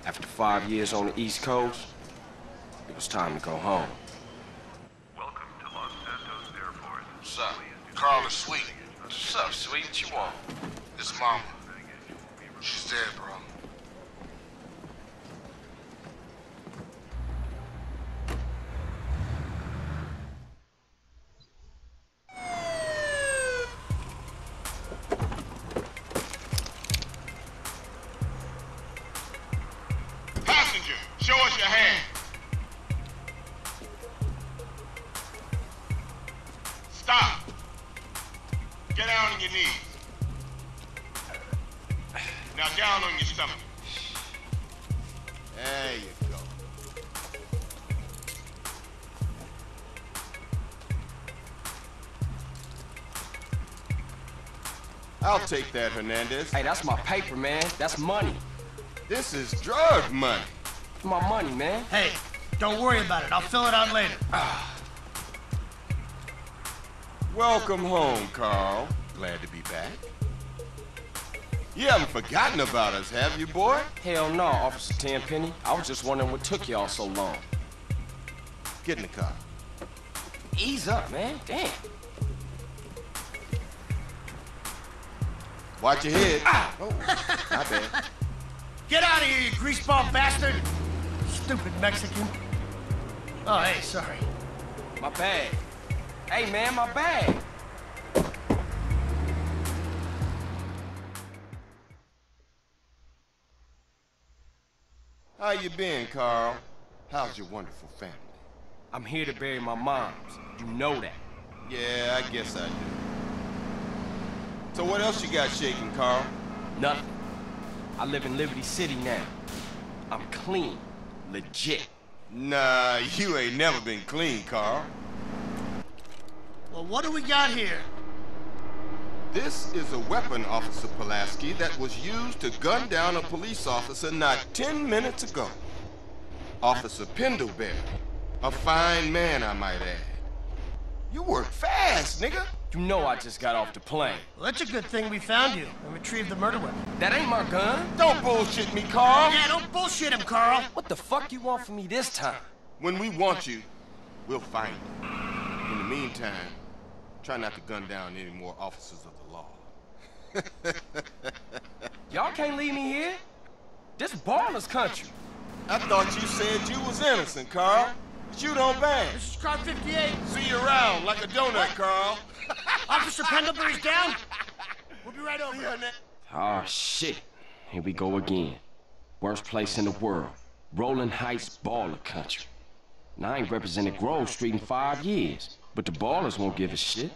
After 5 years on the East Coast, it was time to go home. Welcome to Los Santos Airport. What's up? Carl is sweet. What's up, sweet? What you want? It's Mama. She's dead, bro. Passenger, show us your hand. Stop. Get down on your knees. Now down on your stomach. There you go. I'll take that, Hernandez. Hey, that's my paper, man. That's money. This is drug money. My money, man. Hey, don't worry about it. I'll fill it out later. Welcome home, Carl. Glad to be back. You haven't forgotten about us, have you, boy? Hell no, Officer Tenpenny. I was just wondering what took y'all so long. Get in the car. Ease up, man. Damn. Watch your head. Oh, my bad. Get out of here, you greaseball bastard! Stupid Mexican. Oh, hey, sorry. My bag. Hey, man, my bag. How you been, Carl? How's your wonderful family? I'm here to bury my moms. You know that. Yeah, I guess I do. So what else you got shaking, Carl? Nothing. I live in Liberty City now. I'm clean. Legit. Nah, you ain't never been clean, Carl. Well, what do we got here? This is a weapon, Officer Pulaski, that was used to gun down a police officer not 10 minutes ago. Officer Pendlebury. A fine man, I might add. You work fast, nigga. You know I just got off the plane. Well, that's a good thing we found you and retrieved the murder weapon. That ain't my gun. Don't bullshit me, Carl. Yeah, don't bullshit him, Carl. What the fuck you want from me this time? When we want you, we'll find you. In the meantime, try not to gun down any more officers of the law. Y'all can't leave me here. This Ballas country. I thought you said you was innocent, Carl. But you don't bang. This is car 58. See you around like a donut, Carl. Officer Pendlebury's down. We'll be right over. Oh, shit. Here we go again. Worst place in the world. Rolling Heights baller country. Now, I ain't represented Grove Street in 5 years, but the Ballas won't give a shit.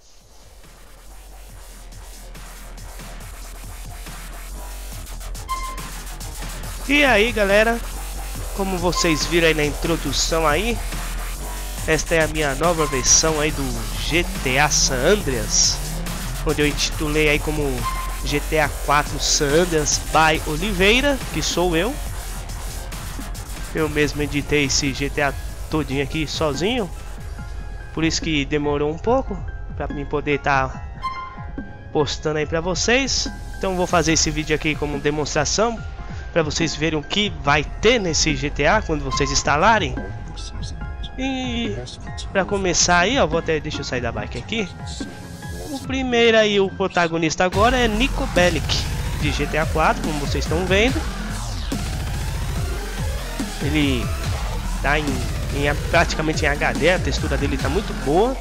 E aí, galera, como vocês viram aí na introdução aí, esta é a minha nova versão aí do GTA San Andreas, onde eu intitulei aí como GTA 4 San Andreas by Oliveira, que sou eu. Eu mesmo editei esse GTA todinho aqui sozinho, por isso que demorou um pouco para mim poder estar postando aí para vocês. Então vou fazer esse vídeo aqui como demonstração para vocês verem o que vai ter nesse GTA quando vocês instalarem. E para começar aí, ó, deixa eu sair da bike aqui. O primeiro aí, o protagonista agora é Niko Bellic de GTA 4, como vocês estão vendo. Ele tá praticamente em HD, a textura dele tá muito boa.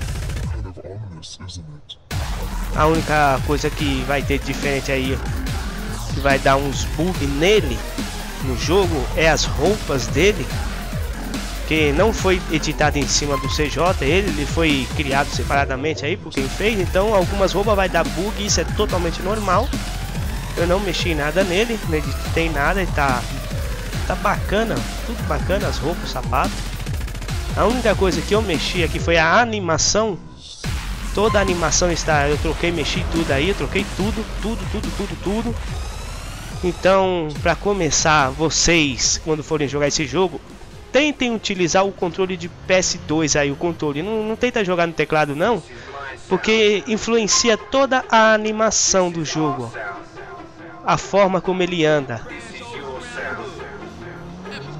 A única coisa que vai ter diferente aí, que vai dar uns bugs nele no jogo, é as roupas dele, que não foi editado em cima do CJ, ele foi criado separadamente aí por quem fez, então algumas roupas vai dar bug, isso é totalmente normal. Eu não mexi em nada nele, não editei nada, ele tá bacana, tudo bacana, as roupas, os sapatos. A única coisa que eu mexi aqui foi a animação. Toda a animação está, eu troquei, mexi tudo aí, eu troquei tudo. Então, para começar, vocês, quando forem jogar esse jogo, tentem utilizar o controle de PS2 aí, o controle. Não tenta jogar no teclado não, porque influencia toda a animação do jogo, a forma como ele anda.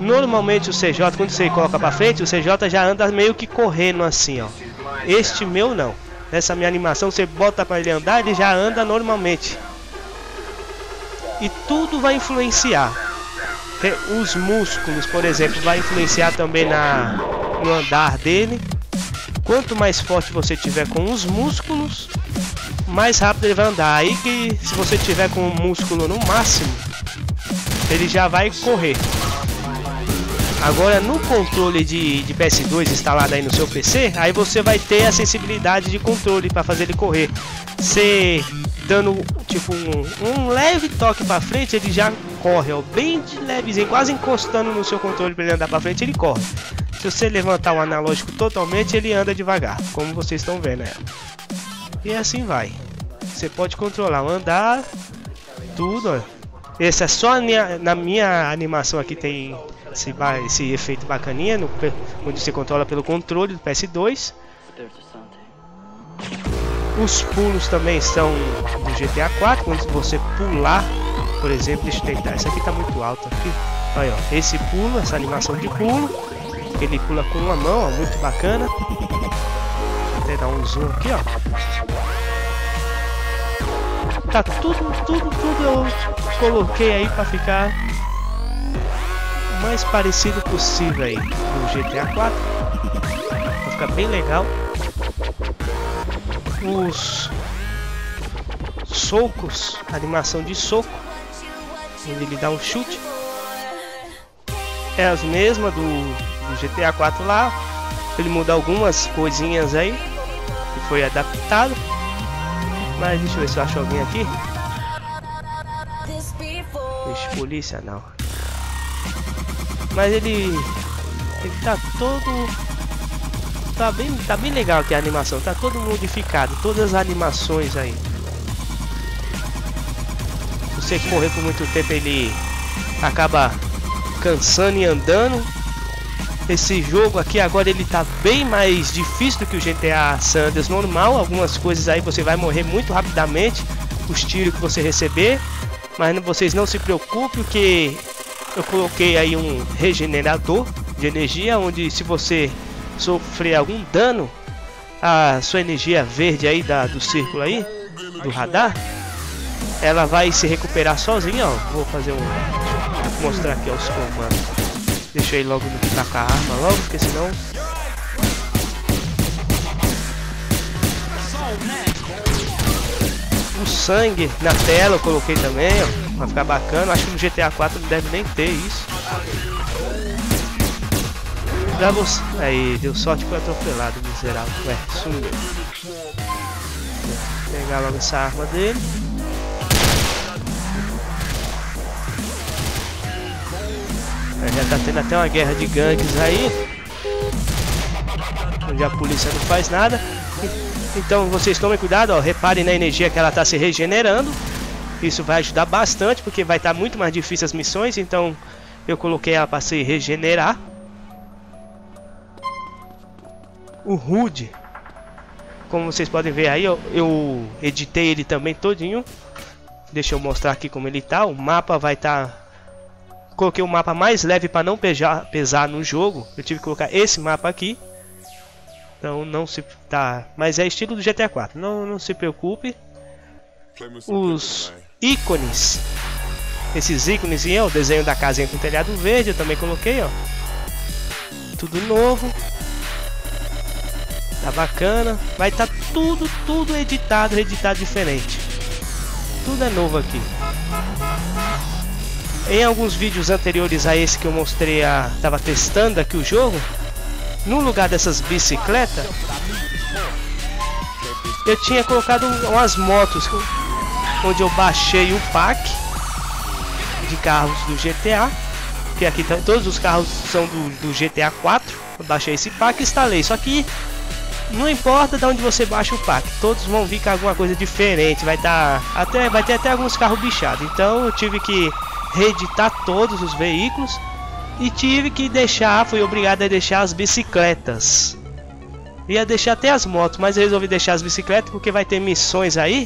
Normalmente o CJ, quando você coloca pra frente, o CJ já anda meio que correndo assim, ó. Este meu não. Nessa minha animação, você bota pra ele andar, ele já anda normalmente. E tudo vai influenciar. Os músculos, por exemplo, vai influenciar também no andar dele. Quanto mais forte você tiver com os músculos, mais rápido ele vai andar. Aí que se você tiver com o músculo no máximo, ele já vai correr. Agora no controle de PS2 instalado aí no seu PC, aí você vai ter a sensibilidade de controle para fazer ele correr. Você dando tipo um leve toque para frente, ele já corre, ó, bem de levezinho, quase encostando no seu controle para ele andar para frente, ele corre. Se você levantar o analógico totalmente, ele anda devagar, como vocês estão vendo, né? E assim vai. Você pode controlar o andar, tudo, ó. Esse é só na minha animação aqui tem esse efeito bacaninha, onde você controla pelo controle do PS2. Os pulos também são do GTA 4, quando você pular, por exemplo, deixa eu tentar, essa aqui tá muito alta aqui. Olha, ó, esse pulo, essa animação de pulo, ele pula com uma mão, ó, muito bacana. Vou até dar um zoom aqui, ó. Tá tudo eu coloquei aí pra ficar o mais parecido possível aí no GTA 4. Vai ficar bem legal. Os socos, animação de soco, onde ele dá um chute, é as mesmas do GTA 4 lá. Ele muda algumas coisinhas aí que foi adaptado. Mas deixa eu ver se eu acho alguém aqui. Deixa polícia não. Mas ele tá todo, tá bem legal aqui a animação, tá todo modificado, todas as animações aí. Se você correr por muito tempo, ele acaba cansando e andando. Esse jogo aqui agora ele tá bem mais difícil do que o GTA San Andreas normal. Algumas coisas aí você vai morrer muito rapidamente, os tiros que você receber. Mas vocês não se preocupem, que eu coloquei aí um regenerador de energia, onde se você sofrer algum dano, a sua energia verde aí do círculo aí, do radar, ela vai se recuperar sozinha, ó. Vou fazer vou mostrar aqui os comandos. Deixa eu ir logo no que tá com a arma logo, porque senão... O sangue na tela eu coloquei também, ó, pra ficar bacana. Acho que no GTA 4 não deve nem ter isso. Pra você... Aí, deu sorte que foi atropelado, miserável. Ué, sumiu. Vou pegar logo essa arma dele. Já tá tendo até uma guerra de gangues aí, onde a polícia não faz nada. Então vocês tomem cuidado, ó, reparem na energia que ela tá se regenerando. Isso vai ajudar bastante, porque vai estar muito mais difícil as missões. Então eu coloquei ela para se regenerar. O HUD, como vocês podem ver aí, eu editei ele também todinho. Deixa eu mostrar aqui como ele tá. O mapa vai estar... Coloquei o mapa mais leve para não pesar no jogo. Eu tive que colocar esse mapa aqui. Então não se... Tá... Mas é estilo do GTA 4. Não se preocupe. Os ícones. Esses ícones, ó, o desenho da casinha com telhado verde, eu também coloquei, ó. Tudo novo. Tá bacana. Vai estar tudo editado diferente. Tudo é novo aqui. Em alguns vídeos anteriores a esse que eu mostrei, tava testando aqui o jogo. No lugar dessas bicicletas, eu tinha colocado umas motos, onde eu baixei o pack de carros do GTA. Que aqui todos os carros são do GTA 4. Eu baixei esse pack e instalei. Só que não importa de onde você baixa o pack, todos vão vir com alguma coisa diferente. Vai ter até alguns carros bichados. Então eu tive que reeditar todos os veículos e tive que fui obrigado a deixar as bicicletas. Ia deixar até as motos, mas eu resolvi deixar as bicicletas porque vai ter missões aí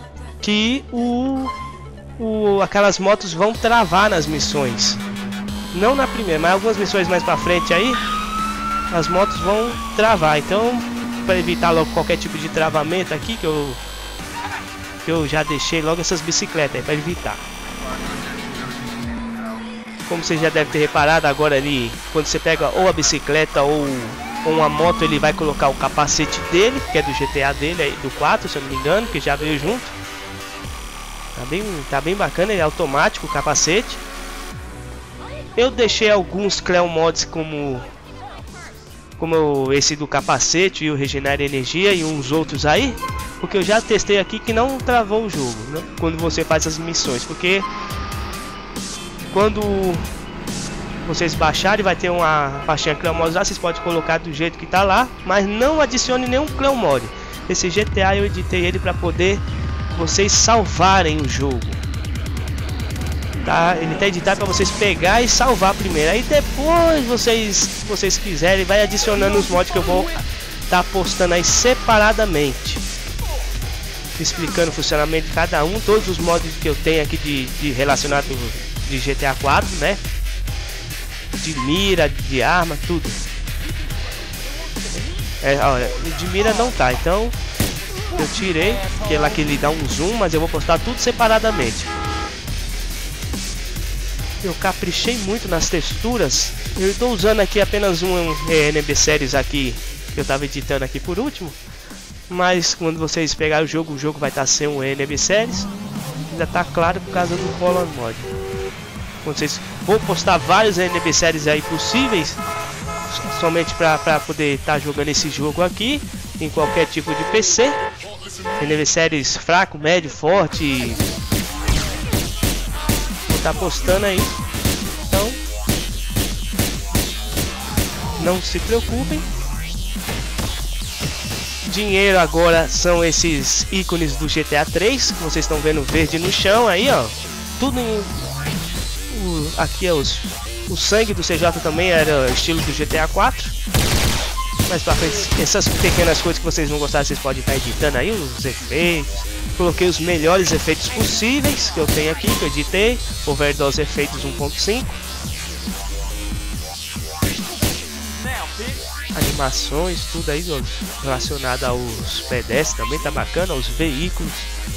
que aquelas motos vão travar nas missões. Não na primeira, mas algumas missões mais pra frente aí, as motos vão travar. Então, para evitar logo qualquer tipo de travamento aqui, que eu já deixei logo essas bicicletas aí para evitar. Como você já deve ter reparado agora ali, quando você pega ou a bicicleta ou uma moto, ele vai colocar o capacete dele, que é do GTA dele, aí, do 4, se eu não me engano, que já veio junto. Tá bem bacana, ele é automático o capacete. Eu deixei alguns Cleo Mods como esse do capacete e o Regenera Energia e uns outros aí, porque eu já testei aqui que não travou o jogo, né? Quando você faz as missões, porque quando vocês baixarem vai ter uma pastinha Cleo Mods lá, vocês podem colocar do jeito que tá lá, mas não adicione nenhum Cleo Mod. Esse GTA eu editei ele para poder vocês salvarem o jogo, tá? Ele tá editado para vocês pegar e salvar primeiro, aí depois vocês quiserem vai adicionando os mods que eu vou tá postando aí separadamente, explicando o funcionamento de cada um, todos os mods que eu tenho aqui de relacionado de GTA 4, né? De mira, de arma, tudo. Olha, de mira não tá, então eu tirei, que é lá que ele dá um zoom, mas eu vou postar tudo separadamente. Eu caprichei muito nas texturas. Eu estou usando aqui apenas um NB Series aqui, que eu estava editando aqui por último. Mas quando vocês pegarem o jogo vai estar sem um NB Series. Ainda tá claro por causa do Color Mod. Vou postar vários NB Series aí possíveis, somente para poder estar jogando esse jogo aqui em qualquer tipo de PC. NB Series fraco, médio, forte. Vou estar postando aí. Então não se preocupem. Dinheiro agora são esses ícones do GTA 3 que vocês estão vendo verde no chão aí, ó. Tudo em aqui é o sangue do CJ também era estilo do GTA 4. Mas pra frente, essas pequenas coisas que vocês não gostaram, vocês podem estar editando aí, os efeitos. Coloquei os melhores efeitos possíveis que eu tenho aqui, que eu editei. Overdose Efeitos 1.5. Animações, tudo aí relacionado aos pedestres também tá bacana, aos veículos.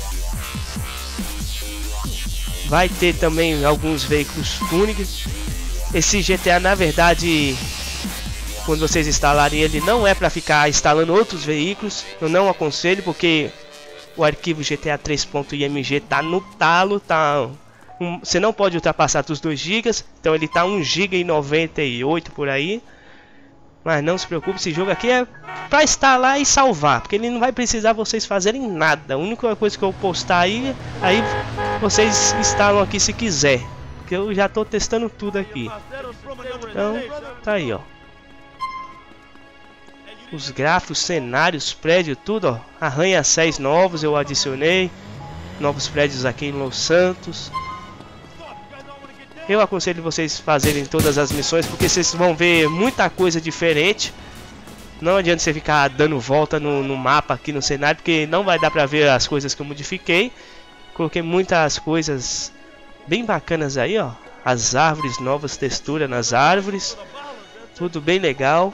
Vai ter também alguns veículos tuning. Esse GTA, na verdade, quando vocês instalarem ele, não é para ficar instalando outros veículos. Eu não aconselho, porque o arquivo GTA 3.img tá no talo, você não pode ultrapassar dos 2 GB, então ele tá 1,98 GB por aí. Mas não se preocupe, esse jogo aqui é para instalar e salvar, porque ele não vai precisar vocês fazerem nada. A única coisa que eu postar aí vocês instalam aqui se quiser, porque eu já tô testando tudo aqui. Então tá aí, ó. Os gráficos, cenários, prédios, tudo, ó. Arranha-céus novos eu adicionei. Novos prédios aqui em Los Santos. Eu aconselho vocês fazerem todas as missões, porque vocês vão ver muita coisa diferente. Não adianta você ficar dando volta no mapa aqui no cenário, porque não vai dar pra ver as coisas que eu modifiquei. Coloquei muitas coisas bem bacanas aí, ó. As árvores, novas texturas nas árvores. Tudo bem legal.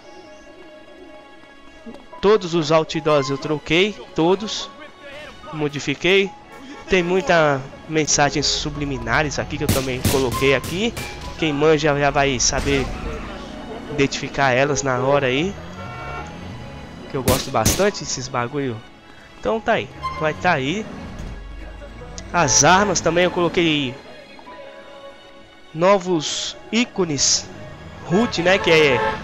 Todos os outdoors eu troquei, todos. Modifiquei. Tem muita mensagens subliminares aqui que eu também coloquei aqui. Quem manja já vai saber identificar elas na hora aí, que eu gosto bastante desses bagulho. Então tá aí, vai estar aí. As armas também eu coloquei novos ícones root, né, que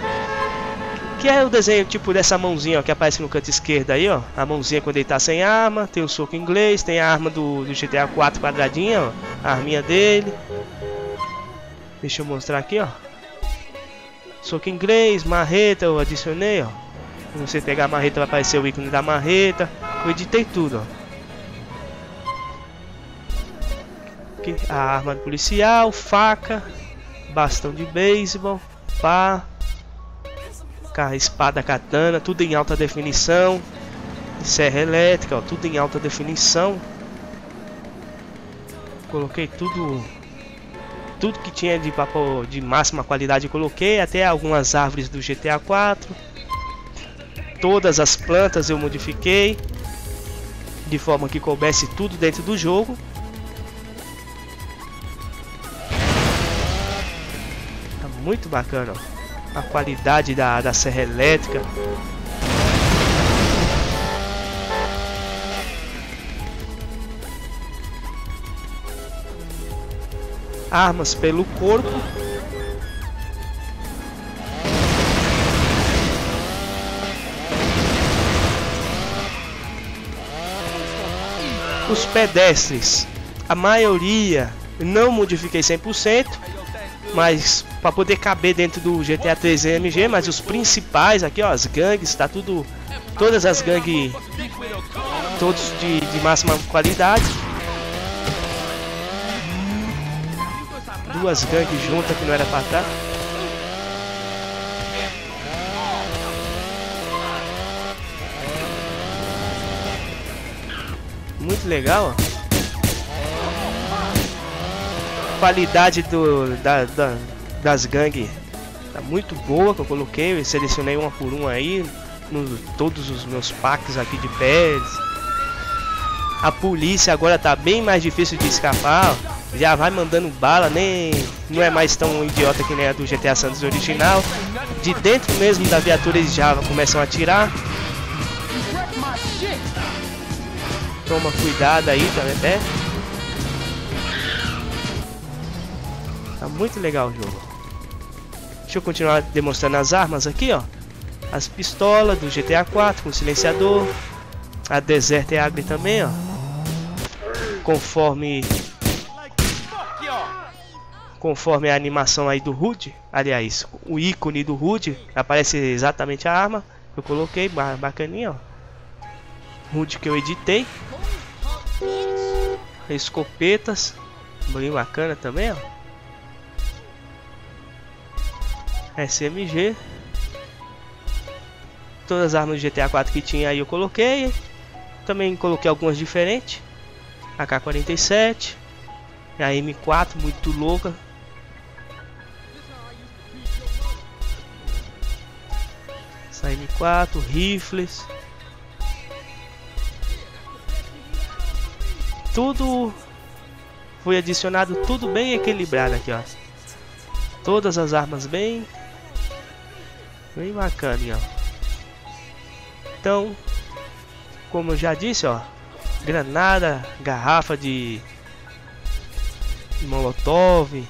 é o desenho tipo dessa mãozinha, ó, que aparece no canto esquerdo aí, ó. A mãozinha quando ele tá sem arma. Tem o soco inglês, tem a arma do GTA 4 quadradinha, ó. A arminha dele. Deixa eu mostrar aqui, ó. Soco inglês, marreta eu adicionei, ó. Quando você pegar a marreta vai aparecer o ícone da marreta. Eu editei tudo, ó. Aqui, a arma do policial, faca, bastão de beisebol, pá. Espada, katana, tudo em alta definição. Serra elétrica, ó, tudo em alta definição. Coloquei tudo tudo que tinha de máxima qualidade eu coloquei, até algumas árvores do GTA 4. Todas as plantas eu modifiquei de forma que coubesse tudo dentro do jogo. Tá muito bacana, ó. A qualidade da serra elétrica. Armas pelo corpo. Os pedestres, a maioria não modifiquei 100%, mas para poder caber dentro do GTA 3 AMG, mas os principais aqui, ó, as gangues, tá tudo, todas as gangues, todos de máxima qualidade. Duas gangues juntas que não era para estar. Muito legal, ó. Qualidade das gangues tá muito boa, que eu coloquei. Eu selecionei uma por uma aí, todos os meus packs aqui de pés. A polícia agora tá bem mais difícil de escapar, ó. Já vai mandando bala, não é mais tão idiota que nem a do GTA San Andreas original. De dentro mesmo da viatura eles já começam a atirar. Toma cuidado aí, tá, né? Tá muito legal o jogo. Deixa eu continuar demonstrando as armas aqui, ó. As pistolas do GTA 4 com silenciador. A Desert Eagle também, ó. Conforme a animação aí do HUD, aliás, o ícone do HUD, aparece exatamente a arma que eu coloquei, bacaninha, ó. HUD que eu editei. Escopetas, bem bacana também, ó. SMG. Todas as armas do GTA 4 que tinha aí eu coloquei. Também coloquei algumas diferentes. AK-47. A M4 muito louca. Essa M4, rifles. Tudo foi adicionado, tudo bem equilibrado aqui, ó. Todas as armas bem bacana, ó. Então, como eu já disse, ó, granada, garrafa de molotov,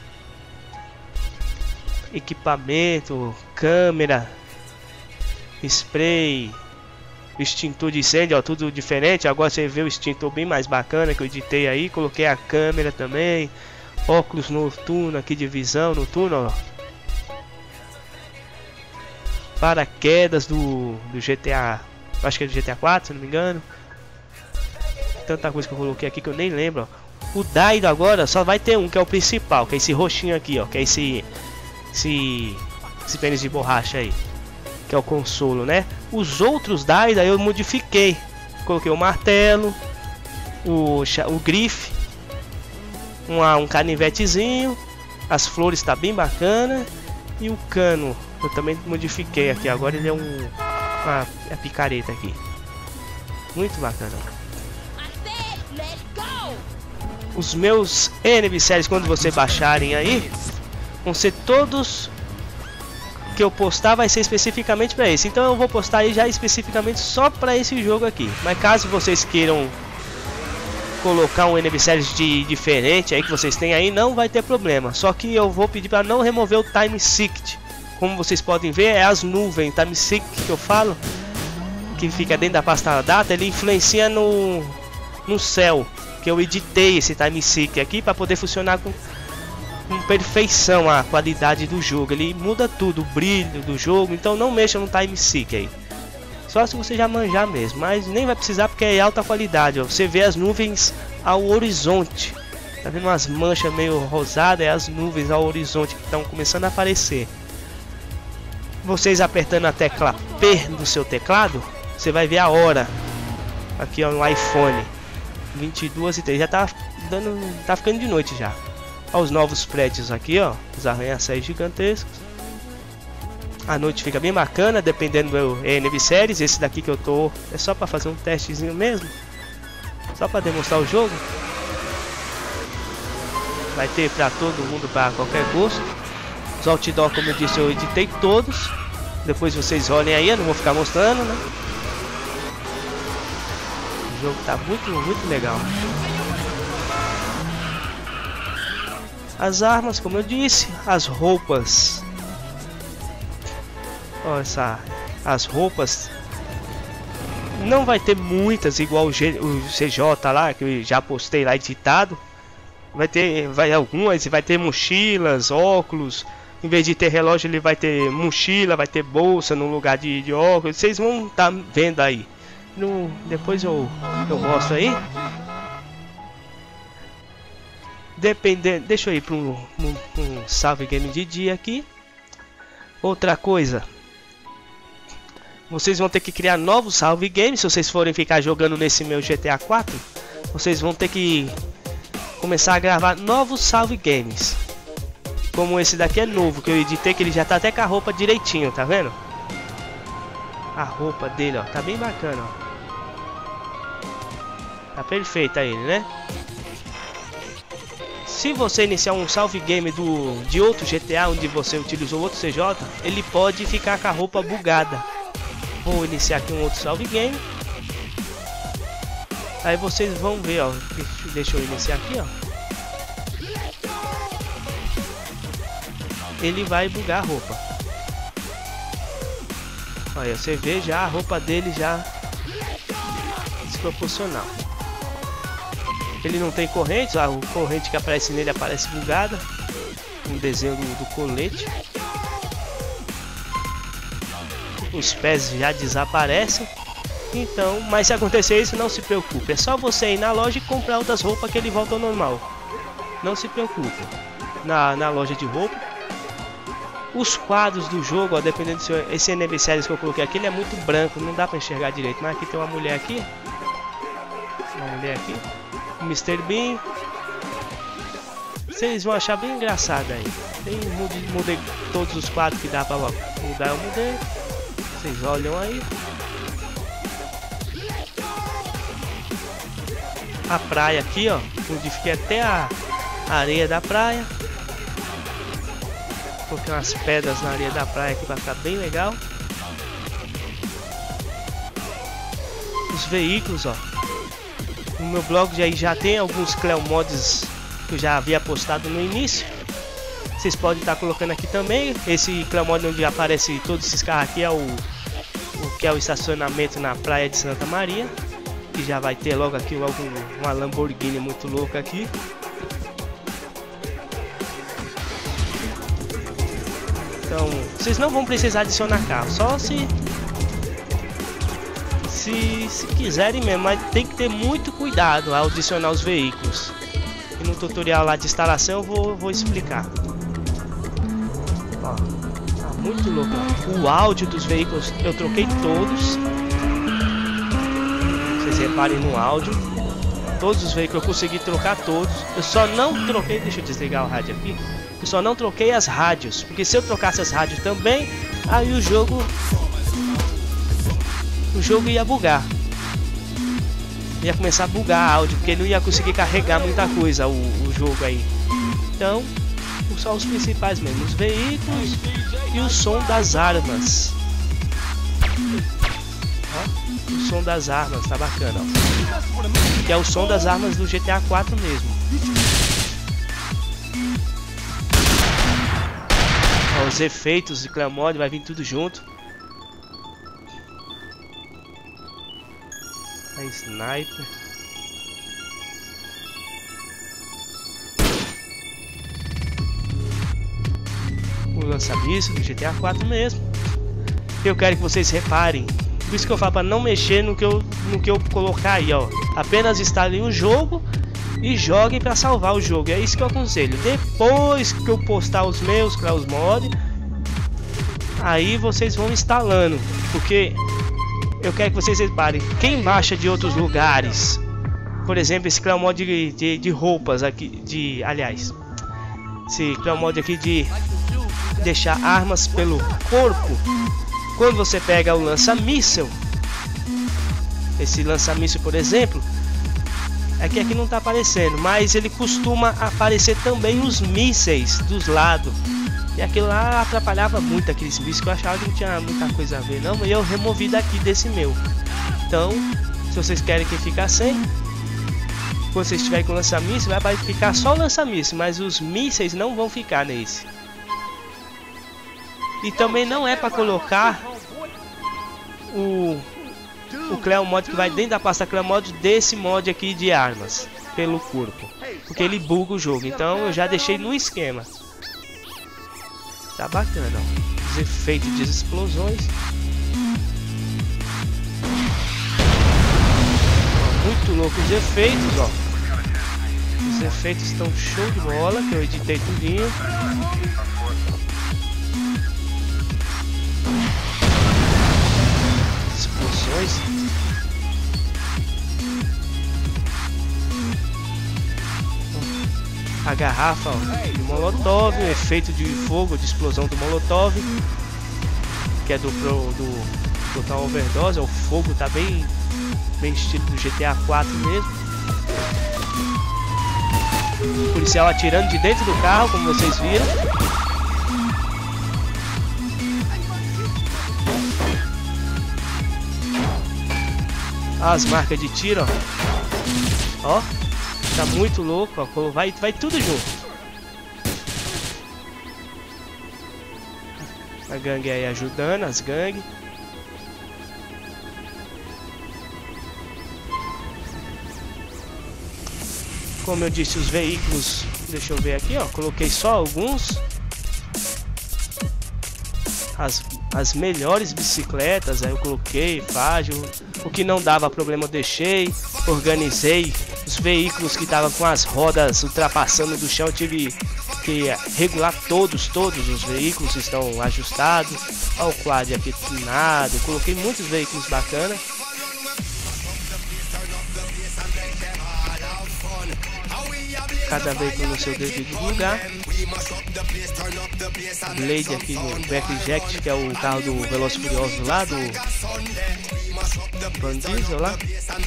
equipamento, câmera, spray, extintor de incêndio, ó, tudo diferente. Agora você vê o extintor bem mais bacana que eu editei aí. Coloquei a câmera também, óculos noturno aqui de visão noturno, ó. Paraquedas do GTA, acho que é do GTA 4, se não me engano. Tanta coisa que eu coloquei aqui que eu nem lembro, ó. O Daido agora só vai ter um, que é o principal, que é esse roxinho aqui, ó, que é esse pênis de borracha aí, que é o consolo, né? Os outros Daida eu modifiquei. Coloquei o martelo, o grife, um canivetezinho, as flores tá bem bacana, e o cano eu também modifiquei aqui. Agora ele é uma picareta aqui, muito bacana. Os meus NBCs, quando você baixarem aí, vão ser todos que eu postar, vai ser especificamente para esse. Então eu vou postar aí já especificamente só para esse jogo aqui. Mas caso vocês queiram colocar um NBCs diferente aí que vocês têm aí, não vai ter problema. Só que eu vou pedir para não remover o time sift. Como vocês podem ver, é as nuvens, time sift que eu falo, que fica dentro da pasta data, ele influencia no céu. Que eu editei esse time sift aqui para poder funcionar com perfeição a qualidade do jogo. Ele muda tudo, o brilho do jogo. Então não mexa no time sick aí, só se você já manjar mesmo, mas nem vai precisar porque é alta qualidade, ó. Você vê as nuvens ao horizonte, tá vendo umas manchas meio rosadas? É as nuvens ao horizonte que estão começando a aparecer. Vocês apertando a tecla P do seu teclado, você vai ver a hora aqui, ó, no iPhone 22:03. Já tá ficando de noite já. aos novos prédios aqui, ó, os arranha-céus gigantescos. A noite fica bem bacana, dependendo do ENB Series. Esse daqui que eu tô é só para fazer um testezinho mesmo, só para demonstrar o jogo. Vai ter para todo mundo, para qualquer gosto. Os outdoor, como eu disse, eu editei todos. Depois vocês olhem aí, eu não vou ficar mostrando, né? O jogo tá muito legal. As armas, como eu disse, as roupas. Olha as roupas. Não vai ter muitas igual o CJ lá, que eu já postei lá editado. Vai algumas, vai ter mochilas, óculos. Em vez de ter relógio, ele vai ter mochila, vai ter bolsa no lugar de óculos. Vocês vão estar vendo aí. Depois eu mostro aí. Dependendo, deixa eu ir para um salve game de dia aqui. Outra coisa, vocês vão ter que criar novos salve games. Se vocês forem ficar jogando nesse meu GTA 4, vocês vão ter que começar a gravar novos salve games. Como esse daqui é novo, que eu editei, que ele já tá até com a roupa direitinho, tá vendo? A roupa dele, ó, tá bem bacana, ó. Tá perfeita ele, né? Se você iniciar um salve game de outro GTA, onde você utilizou outro CJ, ele pode ficar com a roupa bugada. Vou iniciar aqui um outro salve game. Aí vocês vão ver, ó. Deixa eu iniciar aqui, ó. Ele vai bugar a roupa. Olha, você vê já a roupa dele já desproporcional. Ele não tem correntes, o corrente que aparece nele aparece bugada. Um desenho do colete. Os pés já desaparecem. Então, mas se acontecer isso, não se preocupe. É só você ir na loja e comprar outras roupas que ele volta ao normal. Não se preocupe. Na loja de roupa. Os quadros do jogo, ó, dependendo do seu... Esse ENB Series que eu coloquei aqui, ele é muito branco. Não dá pra enxergar direito. Mas aqui tem uma mulher aqui. Uma mulher aqui. O Mr. Bean. Vocês vão achar bem engraçado aí. Mudei todos os quadros que dá pra mudar. Eu mudei. Vocês olham aí. A praia aqui, ó. Onde fica até a areia da praia. Coloquei umas pedras na areia da praia aqui pra ficar bem legal. Os veículos, ó. No meu blog já tem alguns Cleo Mods que eu já havia postado no início. Vocês podem estar colocando aqui também. Esse Cleo Mod onde aparece todos esses carros aqui é o que é o estacionamento na praia de Santa Maria. Que já vai ter logo aqui uma Lamborghini muito louca aqui. Então, vocês não vão precisar adicionar carro, só se quiserem mesmo, mas tem que ter muito cuidado ao adicionar os veículos. E no tutorial lá de instalação eu vou explicar. Ó, tá muito louco. O áudio dos veículos eu troquei todos. Vocês reparem no áudio. Todos os veículos eu consegui trocar todos. Eu só não troquei, deixa eu desligar o rádio aqui. Eu só não troquei as rádios, porque se eu trocasse as rádios também, aí o jogo ia bugar. Ia começar a bugar áudio, porque não ia conseguir carregar muita coisa o jogo aí. Então, só os principais mesmo, os veículos e o som das armas. Ó, o som das armas, tá bacana, ó. Que é o som das armas do GTA 4 mesmo. Ó, os efeitos de Cleo Mod vai vir tudo junto. A sniper. O lança-míssil do GTA 4 mesmo. Eu quero que vocês reparem. Por isso que eu falo para não mexer no que eu colocar aí, ó. Apenas instalem o jogo e joguem para salvar o jogo. É isso que eu aconselho. Depois que eu postar os meus Cleo Mod, aí vocês vão instalando, porque eu quero que vocês reparem. Quem baixa de outros lugares, por exemplo, esse Cleo Mod de roupas aqui, aliás, esse Clear Mod aqui de deixar armas pelo corpo. Quando você pega o lança-míssel, esse lança-míssel, por exemplo, é que aqui não tá aparecendo, mas ele costuma aparecer também os mísseis dos lados. E aquilo lá atrapalhava muito aqueles mísseis, que eu achava que não tinha muita coisa a ver não, e eu removi daqui desse meu. Então, se vocês querem que fique sem, quando vocês estiverem com o lança-míssel, vai ficar só o lança-míssel, mas os mísseis não vão ficar nesse. E também não é para colocar o Clear Mod que vai dentro da pasta Clear Mod desse mod aqui de armas pelo corpo, porque ele buga o jogo. Então eu já deixei no esquema. Tá bacana, ó. Os efeitos de explosões. Muito louco os efeitos, ó. Os efeitos estão show de bola, que eu editei tudinho. Explosões. A garrafa, ó, de molotov, o efeito de fogo, de explosão do molotov, que é do Total Overdose. O fogo tá bem estilo do GTA 4 mesmo. O policial atirando de dentro do carro, como vocês viram. As marcas de tiro, ó. Ó, tá muito louco, ó. Vai tudo junto. A gangue aí ajudando, as gangues. Como eu disse, os veículos, deixa eu ver aqui, ó, coloquei só alguns. As melhores bicicletas, aí eu coloquei, fágil. O que não dava problema eu deixei. Organizei os veículos que estavam com as rodas ultrapassando do chão. Eu tive que regular todos os veículos estão ajustados. Olha o quad aqui tunado. Coloquei muitos veículos bacanas. Cada veículo no seu devido lugar. Blade aqui no Backjack, que é o carro do Velozes e Furiosos lá, do Van Diesel lá.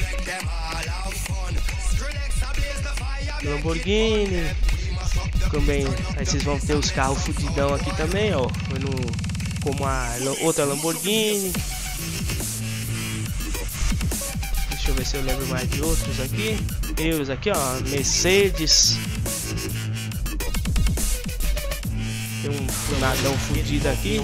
Lamborghini. Também, aí vocês vão ter os carros fudidão aqui também, ó. Como a outra Lamborghini. Deixa eu ver se eu lembro mais de outros aqui. Eles aqui, ó, Mercedes. Tem um tunadão fudido aqui.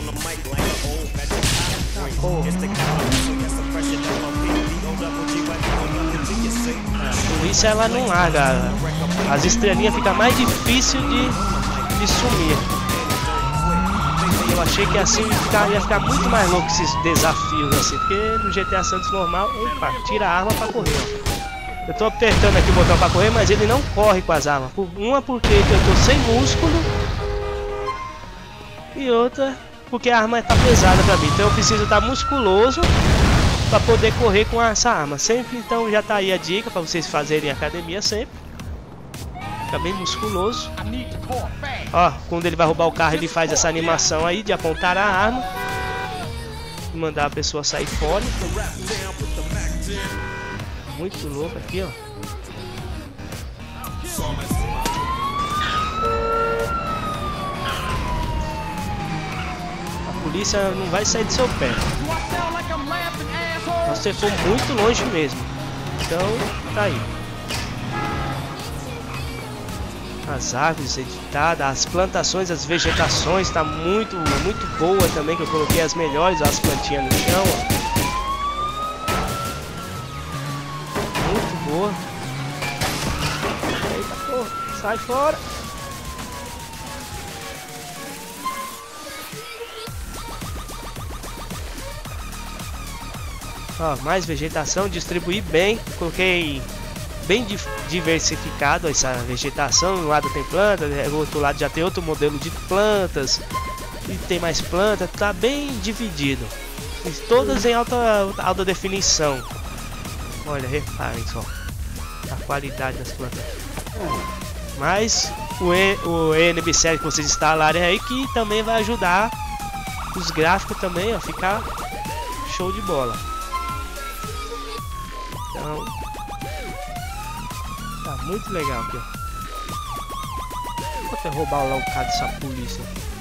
A polícia ela não larga. As estrelinhas ficam mais difícil de sumir. Eu achei que assim ia ficar muito mais louco esses desafios assim, porque no GTA Santos normal, opa, tira a arma pra correr, ó. Eu tô apertando aqui o botão pra correr, mas ele não corre com as armas. Uma porque eu tô sem músculo. E outra porque a arma tá pesada pra mim. Então eu preciso estar musculoso pra poder correr com essa arma. Sempre, então já tá aí a dica pra vocês fazerem academia sempre. Fica bem musculoso. Ó, quando ele vai roubar o carro, ele faz essa animação aí de apontar a arma e mandar a pessoa sair fora. Muito louco aqui, ó. A polícia não vai sair do seu pé. Você for muito longe mesmo. Então, tá aí. As árvores editadas, as plantações, as vegetações, tá muito boa também, que eu coloquei as melhores, as plantinhas no chão, ó. Boa. Eita porra, sai fora. Ó, mais vegetação, distribuí bem, coloquei bem diversificado essa vegetação. Um lado tem planta, do outro lado já tem outro modelo de plantas e tem mais planta, tá bem dividido. E todas em alta definição. Olha, reparem só a qualidade das plantas. Mas o NB7 que vocês instalarem aí, que também vai ajudar os gráficos também a ficar show de bola. Então tá muito legal aqui, ó. Vou até roubar lá o cara dessa polícia.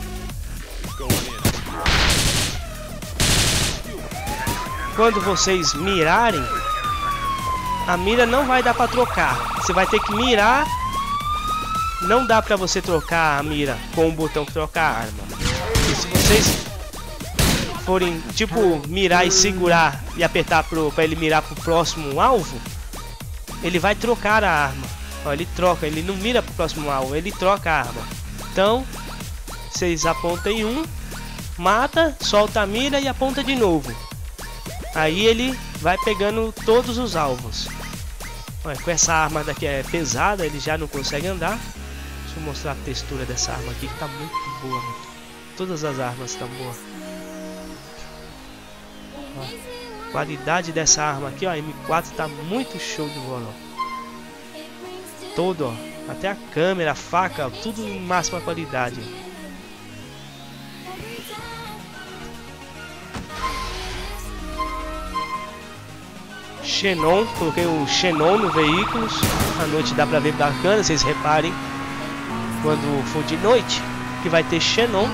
Quando vocês mirarem, a mira não vai dar pra trocar. Você vai ter que mirar. Não dá pra você trocar a mira com o botão que troca a arma. E se vocês forem, tipo, mirar e segurar e apertar pra ele mirar pro próximo alvo, ele vai trocar a arma. Ó, ele troca, ele não mira pro próximo alvo, ele troca a arma. Então, vocês apontam em um, mata, solta a mira e aponta de novo. Aí ele vai pegando todos os alvos. Olha, com essa arma daqui é pesada, ele já não consegue andar. Deixa eu mostrar a textura dessa arma aqui, que tá muito boa. Todas as armas estão boas. Ó, a qualidade dessa arma aqui, ó, M4 tá muito show de bola. Ó. Todo, ó, até a câmera, a faca, tudo em máxima qualidade. Xenon, coloquei o Xenon no veículo. À noite dá pra ver bacana, vocês reparem quando for de noite que vai ter Xenon.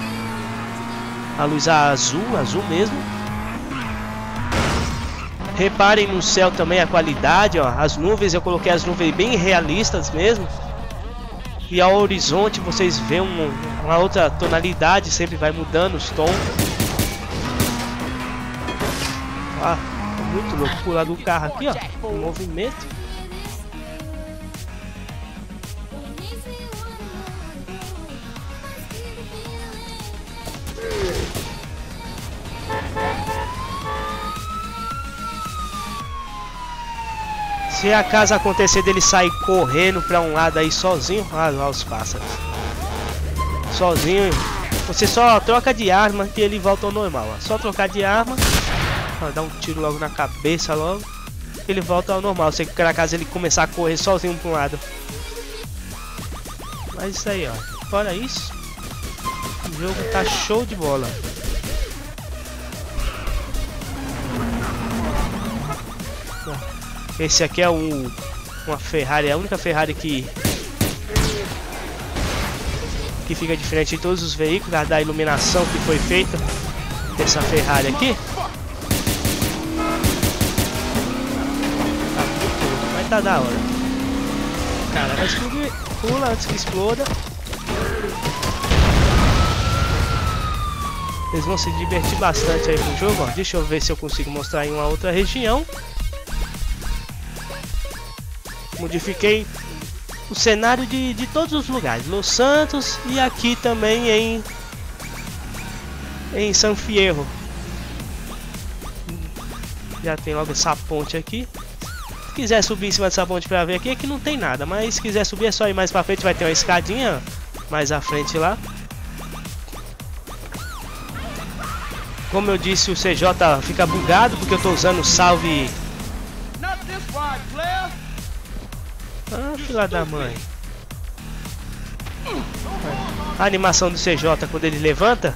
A luz azul mesmo. Reparem no céu também a qualidade, ó. As nuvens, eu coloquei as nuvens bem realistas mesmo. E ao horizonte vocês veem uma outra tonalidade, sempre vai mudando os tons. Ah, muito louco pular do carro aqui, ó. O movimento. Se acaso acontecer dele sair correndo para um lado aí sozinho, olha os pássaros. Sozinho, você só troca de arma que ele volta ao normal. Ó. Só trocar de arma, ó, dá um tiro logo na cabeça logo, ele volta ao normal. Se por acaso ele começar a correr sozinho para um lado. Mas isso aí, ó. Fora isso, o jogo tá show de bola. Esse aqui é uma Ferrari, a única Ferrari que fica diferente de todos os veículos, da iluminação que foi feita dessa Ferrari aqui. Tá muito louco, mas tá da hora. Cara, vai explodir, pula antes que exploda. Eles vão se divertir bastante aí no jogo, ó. Deixa eu ver se eu consigo mostrar em uma outra região. Modifiquei o cenário de todos os lugares, Los Santos e aqui também em San Fierro. Já tem logo essa ponte aqui. Se quiser subir em cima dessa ponte para ver aqui, aqui não tem nada, mas se quiser subir é só ir mais para frente, vai ter uma escadinha mais à frente lá. Como eu disse, o CJ fica bugado porque eu estou usando o salve. Ah, filha da mãe. A animação do CJ quando ele levanta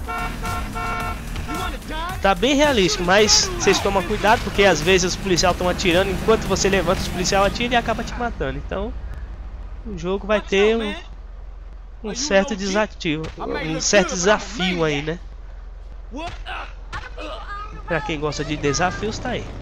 tá bem realístico, mas vocês tomam cuidado porque às vezes os policiais estão atirando, enquanto você levanta os policiais atiram e acaba te matando. Então o jogo vai ter um certo desafio, aí, né? Pra quem gosta de desafios, tá aí.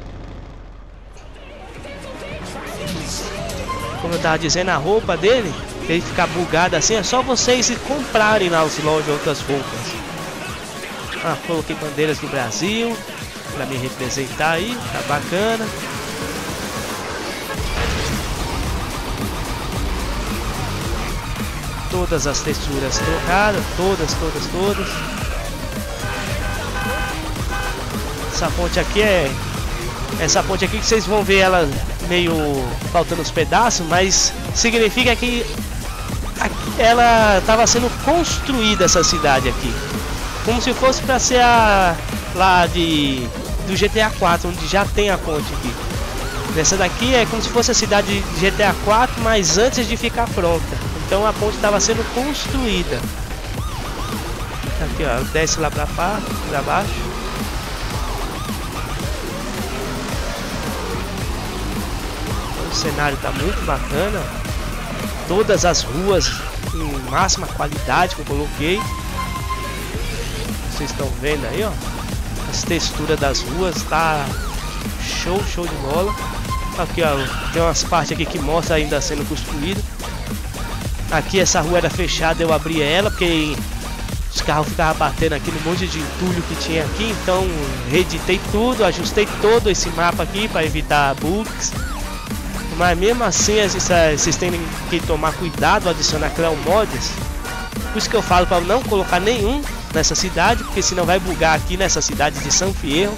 Como eu tava dizendo, a roupa dele, ele ficar bugado assim, é só vocês comprarem nas lojas outras roupas. Ah, coloquei bandeiras do Brasil pra me representar aí, tá bacana. Todas as texturas trocaram, todas. Essa ponte aqui que vocês vão ver ela meio faltando os pedaços, mas significa que ela estava sendo construída, essa cidade aqui, como se fosse para ser lá do GTA 4, onde já tem a ponte aqui. Essa daqui é como se fosse a cidade de GTA 4, mas antes de ficar pronta. então a ponte estava sendo construída. Aqui, ó, desce lá para baixo. O cenário tá muito bacana. Todas as ruas em máxima qualidade que eu coloquei. Vocês estão vendo aí, ó. As texturas das ruas tá show de bola. Aqui, ó, tem umas partes aqui que mostra ainda sendo construído. Aqui essa rua era fechada, eu abri ela porque os carros ficavam batendo aqui no monte de entulho que tinha aqui. Então reeditei tudo, ajustei todo esse mapa aqui para evitar bugs. Mas mesmo assim vocês têm que tomar cuidado ao adicionar Cleo Mods. Por isso que eu falo para não colocar nenhum nessa cidade, porque senão vai bugar aqui nessa cidade de San Fierro.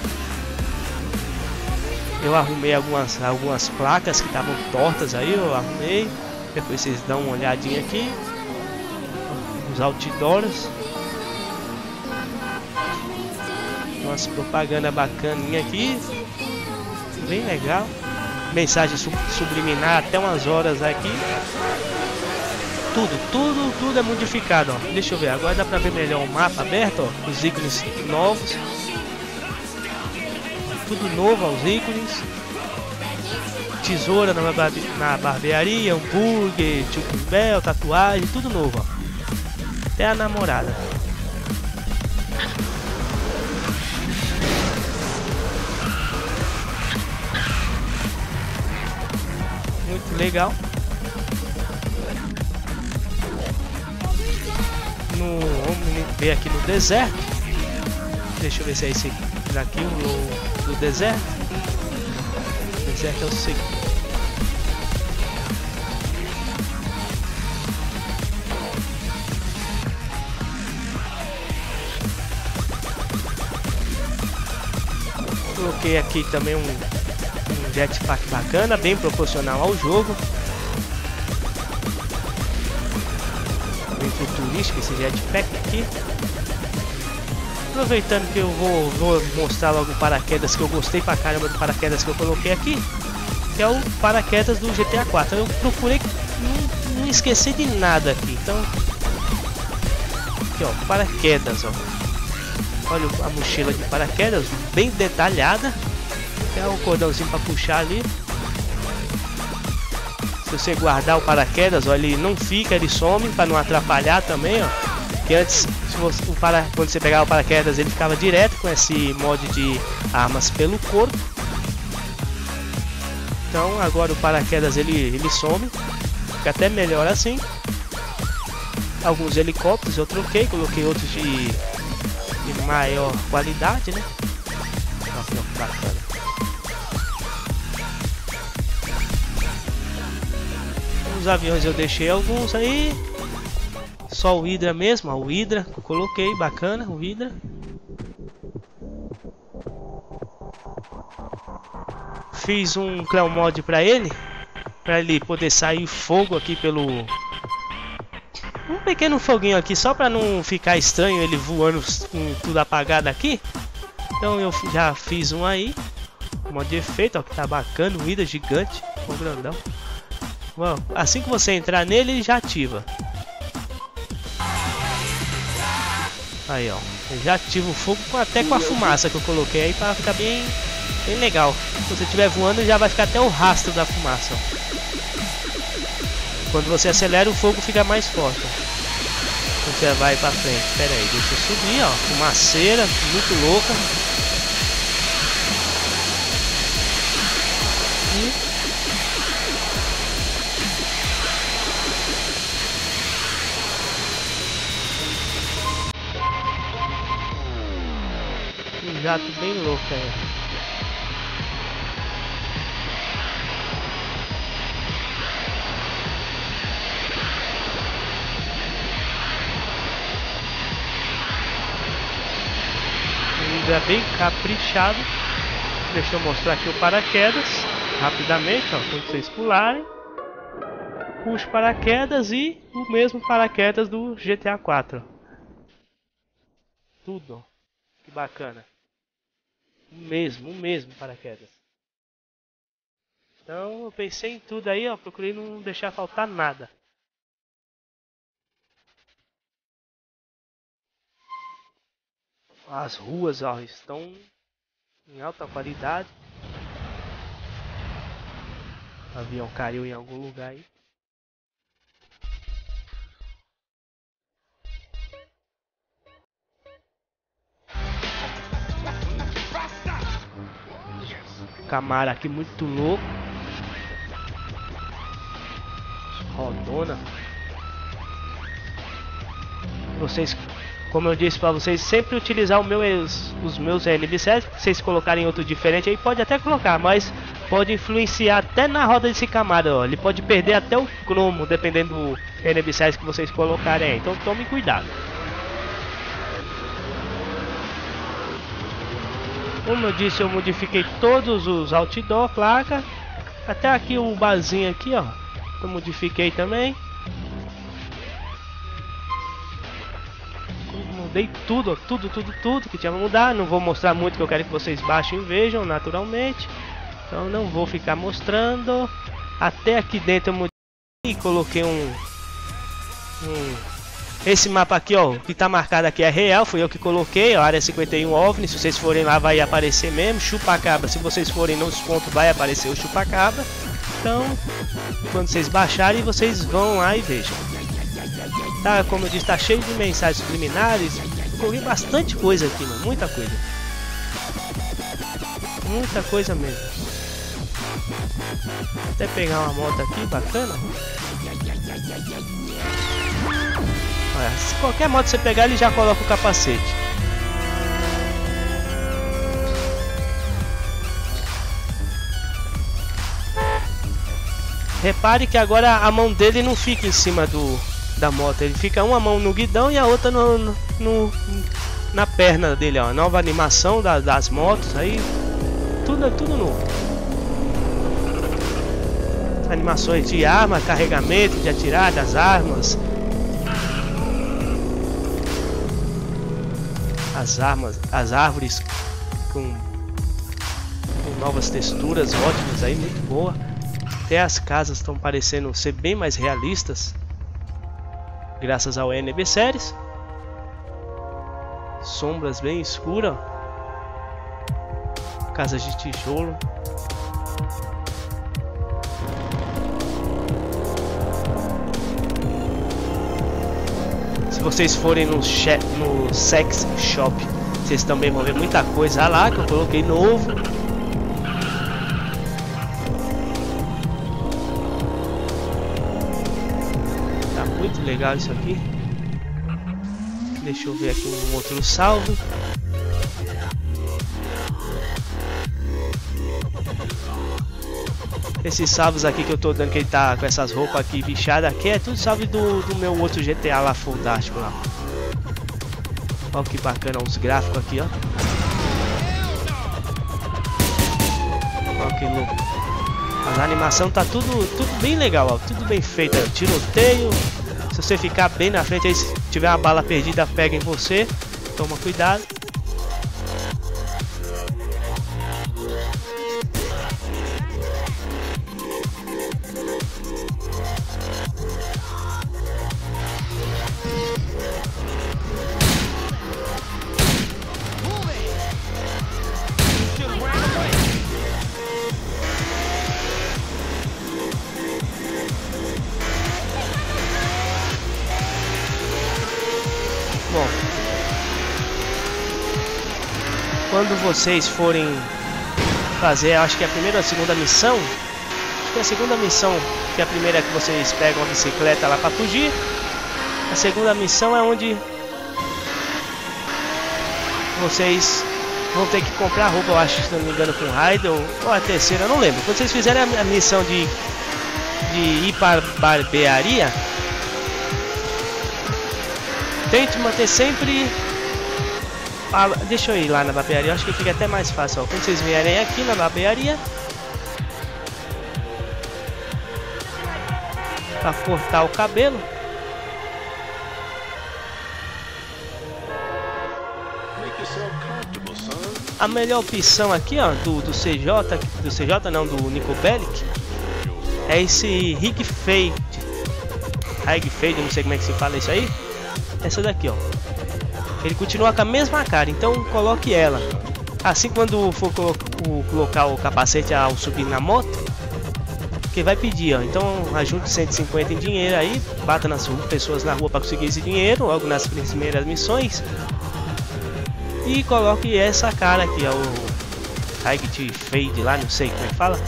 Eu arrumei algumas placas que estavam tortas aí, eu arrumei. Depois vocês dão uma olhadinha aqui. Os outdoors. Umas propaganda bacaninha aqui. Bem legal. Mensagem subliminar até umas horas aqui. Tudo é modificado, ó. Deixa eu ver, agora dá pra ver melhor o mapa aberto, ó. Os ícones novos. Tudo novo, ó, os ícones. Tesoura na barbearia, hambúrguer, Bell, tatuagem, tudo novo, ó. Até a namorada. Muito legal. Vamos ver aqui no deserto. Deixa eu ver se é esse daqui, o deserto. O deserto é o seguinte. Coloquei aqui também um jetpack bacana, bem proporcional ao jogo. Bem futurístico esse jetpack aqui. Aproveitando que eu vou mostrar logo o paraquedas que eu gostei pra caramba do paraquedas que eu coloquei aqui, que é o paraquedas do GTA 4. Eu procurei não esquecer de nada aqui. Então, aqui ó, paraquedas, ó. Olha a mochila de paraquedas, bem detalhada. Tem um cordãozinho para puxar ali. Se você guardar o paraquedas, ó, ele não fica, ele some para não atrapalhar também, ó. Que antes, quando você pegava o paraquedas, ele ficava direto com esse mod de armas pelo corpo. Então agora o paraquedas ele some, fica até melhor assim. Alguns helicópteros eu troquei, coloquei outros de maior qualidade, né? Olha que bacana. Os aviões eu deixei alguns aí. Só o Hydra mesmo, ó, o Hydra que eu coloquei, bacana, o Hydra. Fiz um Cleo Mod para ele poder sair fogo aqui pelo... Um pequeno foguinho aqui, só para não ficar estranho ele voando com tudo apagado aqui. Então eu já fiz um aí, um mod de efeito, ó, que tá bacana, um Hydra gigante, um grandão. Bom, assim que você entrar nele, ele já ativa. Aí ó, eu já ativa o fogo até com a fumaça que eu coloquei aí para ficar bem legal. Se você estiver voando, já vai ficar até o rastro da fumaça, ó. Quando você acelera, o fogo fica mais forte, ó. Você vai para frente. Pera aí, deixa eu subir, ó. Fumaceira, muito louca. Um jato bem louco aí. É bem caprichado. Deixa eu mostrar aqui o paraquedas rapidamente, ó, quando vocês pularem, puxa paraquedas e o mesmo paraquedas do GTA 4. Tudo, ó. Que bacana. O mesmo paraquedas. Então eu pensei em tudo aí, ó, procurei não deixar faltar nada. As ruas, ó, estão em alta qualidade. O avião caiu em algum lugar aí. Camaro aqui muito louco. Rodona. Vocês, como eu disse pra vocês, sempre utilizar os meus NB7. Se vocês colocarem outro diferente aí, pode até colocar, mas pode influenciar até na roda desse Camaro, ó. Ele pode perder até o cromo, dependendo do NB7 que vocês colocarem aí. Então tome cuidado. Como eu disse, eu modifiquei todos os outdoor, placa. Até aqui o barzinho aqui, ó. Eu modifiquei também. Mudei tudo, ó, tudo que tinha que mudar. Não vou mostrar muito, que eu quero que vocês baixem e vejam naturalmente. Então não vou ficar mostrando. Até aqui dentro eu modifiquei e coloquei esse mapa aqui, ó, que tá marcado aqui é real, fui eu que coloquei, ó, área 51 OVNI. Se vocês forem lá vai aparecer mesmo. Chupacabra, se vocês forem nos pontos vai aparecer o chupacabra. Então, quando vocês baixarem, vocês vão lá e vejam. Tá, como eu disse, tá cheio de mensagens subliminares. Eu coloquei bastante coisa aqui, mano, muita coisa. Muita coisa mesmo. Vou até pegar uma moto aqui, bacana. Olha, se qualquer moto você pegar, ele já coloca o capacete. Repare que agora a mão dele não fica em cima da moto. Ele fica uma mão no guidão e a outra na perna dele, ó. Nova animação das motos aí. Tudo novo. Animações de arma, carregamento, de atirar das armas. As árvores com novas texturas ótimas aí, muito boa. Até as casas estão parecendo ser bem mais realistas, graças ao NB Series. Sombras bem escuras, casas de tijolo. Se vocês forem no Sex Shop, vocês também vão ver muita coisa lá que eu coloquei novo. Tá muito legal isso aqui. Deixa eu ver aqui um outro salvo. Esses salvos aqui que eu tô dando, que ele tá com essas roupas aqui bichadas aqui, é tudo salve do meu outro GTA lá, fantástico lá. Olha que bacana os gráficos aqui, ó. Olha que louco. A animação tá tudo bem legal, ó. Tudo bem feito, ó. Tiroteio. Se você ficar bem na frente aí, se tiver uma bala perdida, pega em você. Toma cuidado. Bom, quando vocês forem fazer, acho que a primeira ou a segunda missão, acho que a segunda missão, que a primeira é que vocês pegam a bicicleta lá para fugir, a segunda missão é onde vocês vão ter que comprar roupa, eu acho, se não me engano, com Raiden, ou a terceira, eu não lembro. Quando vocês fizerem a missão de ir para a barbearia, tente manter sempre... deixa eu ir lá na barbearia, eu acho que fica até mais fácil, ó. Quando vocês vierem aqui na barbearia, para cortar o cabelo, a melhor opção aqui, ó, do CJ não, do Nico Bellic, é esse Rig Fade, não sei como é que se fala isso aí. Essa daqui, ó. Ele continua com a mesma cara, então coloque ela. Assim, quando for colocar o capacete ao subir na moto, que vai pedir, ó. Então ajunte 150 em dinheiro aí, bata nas pessoas na rua para conseguir esse dinheiro, logo nas primeiras missões. E coloque essa cara aqui, ó, o Height Fade lá, não sei como é que fala.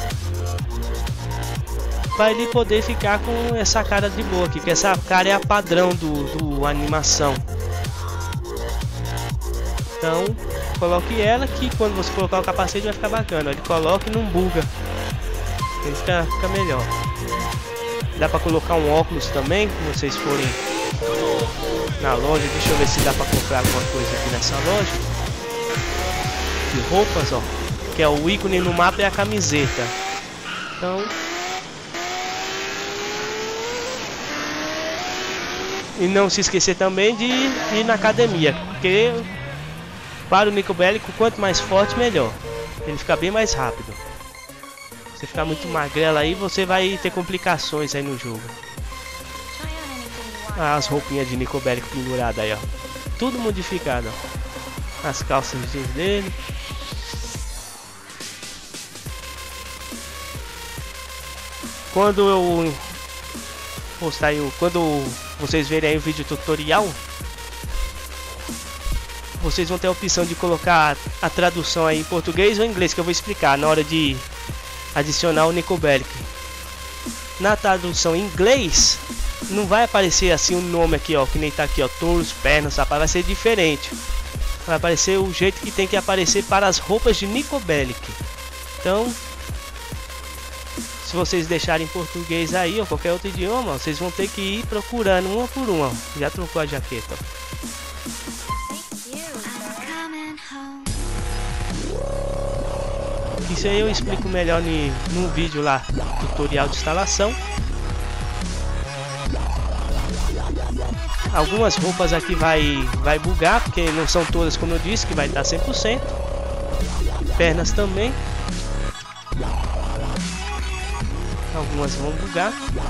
Para ele poder ficar com essa cara de boa aqui, que essa cara é a padrão do animação. Então coloque ela, que quando você colocar o capacete vai ficar bacana. Ele coloca e não buga, ele fica melhor. Dá para colocar um óculos também, se vocês forem na loja. Deixa eu ver se dá para comprar alguma coisa aqui nessa loja de roupas, ó, que é o ícone no mapa é a camiseta. Então e não se esquecer também de ir na academia, porque para o Nico Bellic, quanto mais forte melhor, ele fica bem mais rápido. Se ficar muito magrela aí, você vai ter complicações aí no jogo. Ah, as roupinhas de Nico Bellic penduradas aí, ó, tudo modificado, ó. As calças jeans dele. Quando eu postar aí, quando vocês verem aí o vídeo tutorial, vocês vão ter a opção de colocar a tradução aí em português ou inglês, que eu vou explicar na hora de adicionar o Nico Bellic. Na tradução em inglês não vai aparecer assim o nome aqui, ó, que nem tá aqui, ó, touros, pernas, rapaz, vai ser diferente. Vai aparecer o jeito que tem que aparecer para as roupas de Nico Bellic. Então, se vocês deixarem em português aí ou qualquer outro idioma, ó, vocês vão ter que ir procurando uma por uma, ó. Já trocou a jaqueta, ó. Isso aí eu explico melhor no vídeo lá, tutorial de instalação. Algumas roupas aqui vai bugar, porque não são todas, como eu disse, que vai estar 100%. Pernas também. Algumas vão bugar.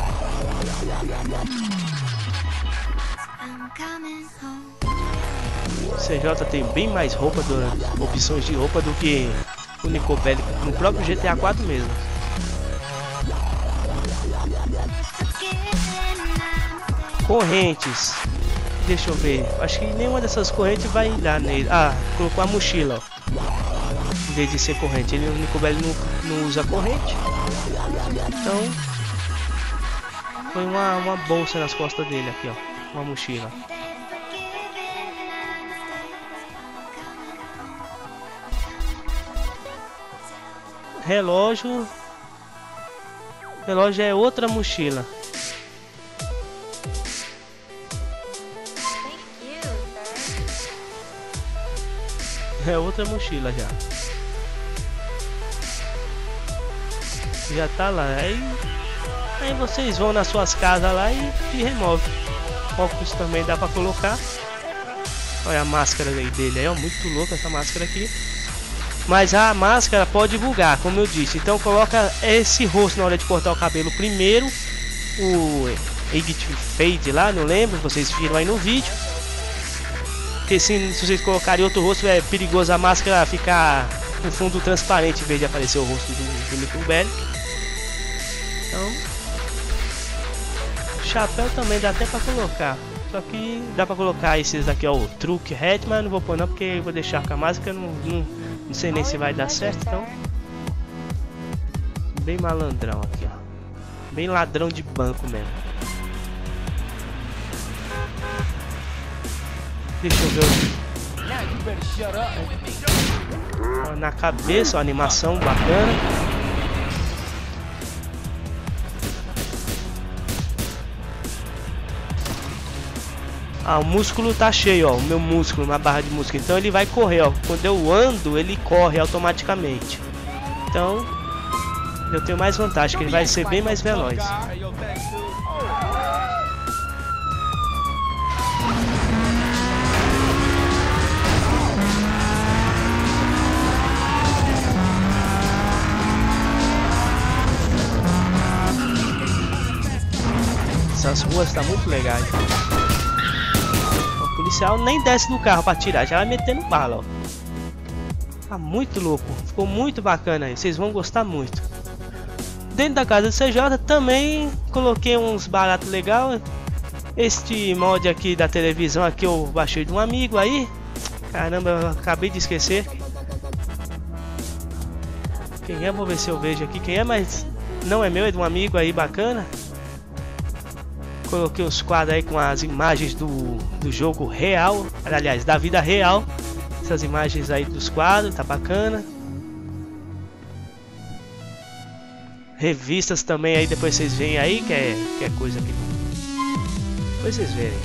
CJ tem bem mais roupa, opções de roupa do que o Nico Bellic no próprio GTA 4 mesmo. Correntes. Deixa eu ver. Acho que nenhuma dessas correntes vai dar nele. Ah, colocou a mochila, ó. Em vez de ser corrente. O Nico Bellic não usa corrente. Então foi uma bolsa nas costas dele aqui, ó. Uma mochila. Relógio. Relógio é outra mochila. É outra mochila já. Já tá lá. Aí vocês vão nas suas casas lá e remove. Óculos também dá pra colocar. Olha a máscara dele aí, ó. Muito louca essa máscara aqui. Mas a máscara pode bugar, como eu disse. Então coloca esse rosto na hora de cortar o cabelo primeiro. O Height Fade lá, não lembro. Vocês viram aí no vídeo. Porque se vocês colocarem outro rosto, é perigoso a máscara ficar com fundo transparente em vez de aparecer o rosto do Nico Bellic. Então, chapéu também dá até pra colocar. Só que dá pra colocar esses daqui, ó, o Truck Hat, mas não vou pôr não, porque eu vou deixar com a máscara, não sei nem se vai dar certo, então. Bem malandrão aqui, ó. Bem ladrão de banco mesmo. Deixa eu ver. Ó, na cabeça, ó, animação bacana. Ah, o músculo tá cheio, ó, o meu músculo, uma barra de músculo. Então ele vai correr, ó. Quando eu ando, ele corre automaticamente. Então, eu tenho mais vantagem, que ele vai ser bem mais veloz. Essas ruas tá muito legais. policial nem desce do carro pra tirar, já vai metendo bala, ó. Tá muito louco, ficou muito bacana aí, vocês vão gostar muito. Dentro da casa do CJ também coloquei uns baratos legais. Este mod aqui da televisão aqui eu baixei de um amigo aí. Caramba, eu acabei de esquecer. Quem é? Vou ver se eu vejo aqui quem é, mas não é meu, é de um amigo aí bacana. Coloquei os quadros aí com as imagens do jogo real, aliás, da vida real. Essas imagens aí dos quadros, tá bacana. Revistas também aí, depois vocês veem aí, que é coisa que... Depois vocês verem.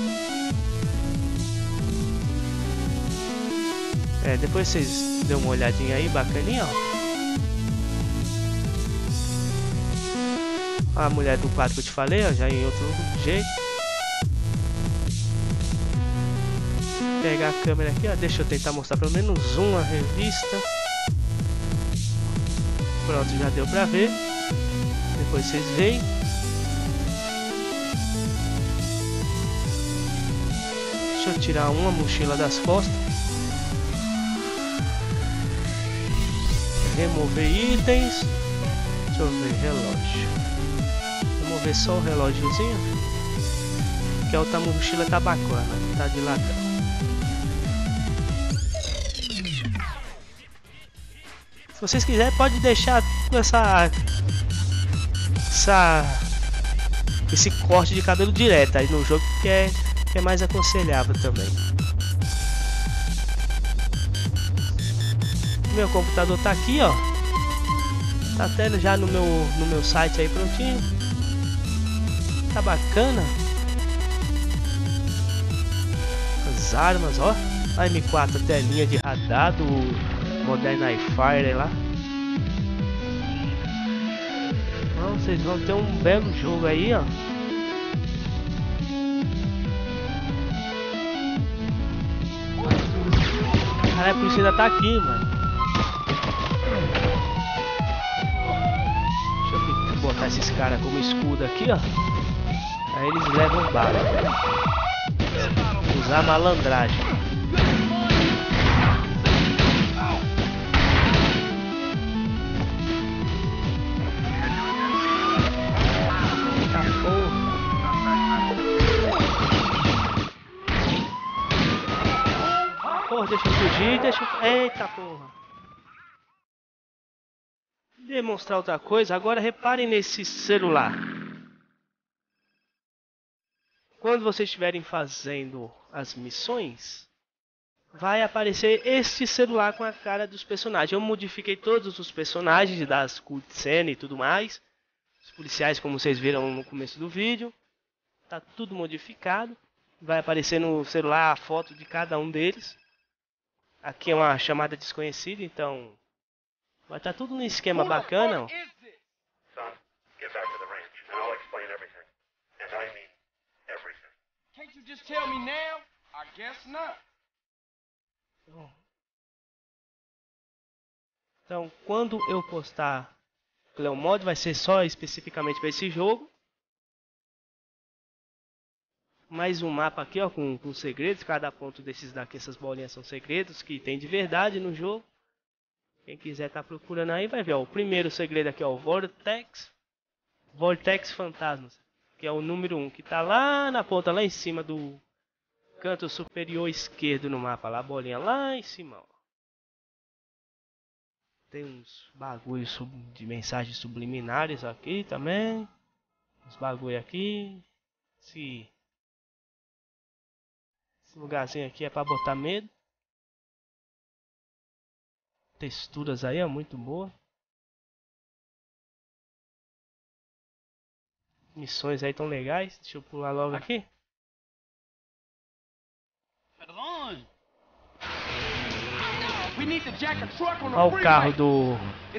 Depois vocês dêem uma olhadinha aí, bacaninha, ó. A mulher do quadro que eu te falei, ó, já em outro jeito. Pegar a câmera aqui, ó, deixa eu tentar mostrar pelo menos uma revista. Pronto, já deu pra ver. Depois vocês veem. Deixa eu tirar uma mochila das costas. Remover itens. Deixa eu ver, relógio. Remover só o relógiozinho. Que a outra mochila tá bacana, tá de latão. Se vocês quiserem, pode deixar esse corte de cabelo direto aí no jogo, que é mais aconselhável também. Meu computador tá aqui, ó. Tá até já no meu site aí prontinho. Tá bacana. As armas, ó. A M4 telinha de radar do Modern Fire lá. Então, vocês vão ter um belo jogo aí, ó. Cara, a polícia ainda tá aqui, mano. Deixa eu botar esses caras como escudo aqui, ó. Aí eles levam bala. Usar malandragem. Porra, deixa eu fugir, Eita porra. Demonstrar outra coisa, agora reparem nesse celular. Quando vocês estiverem fazendo as missões, vai aparecer este celular com a cara dos personagens. Eu modifiquei todos os personagens das cutscenes e tudo mais. Os policiais, como vocês viram no começo do vídeo. Tá tudo modificado. Vai aparecer no celular a foto de cada um deles. Aqui é uma chamada desconhecida, então vai estar tudo num esquema bacana. Ó. Então, quando eu postar Cleomod, vai ser só especificamente para esse jogo. Mais um mapa aqui, ó, com segredos. Cada ponto desses daqui, essas bolinhas são segredos que tem de verdade no jogo. Quem quiser tá procurando aí vai ver, ó. O primeiro segredo aqui, ó, o Vortex Fantasmas, que é o número 1, que tá lá na ponta, lá em cima do canto superior esquerdo no mapa, lá a bolinha lá em cima, ó. Tem uns bagulhos de mensagens subliminares aqui também. Uns bagulho aqui. Esse lugarzinho aqui é para botar medo. Texturas aí, ó, muito boa. Missões aí tão legais. Deixa eu pular logo aqui. Olha o carro do...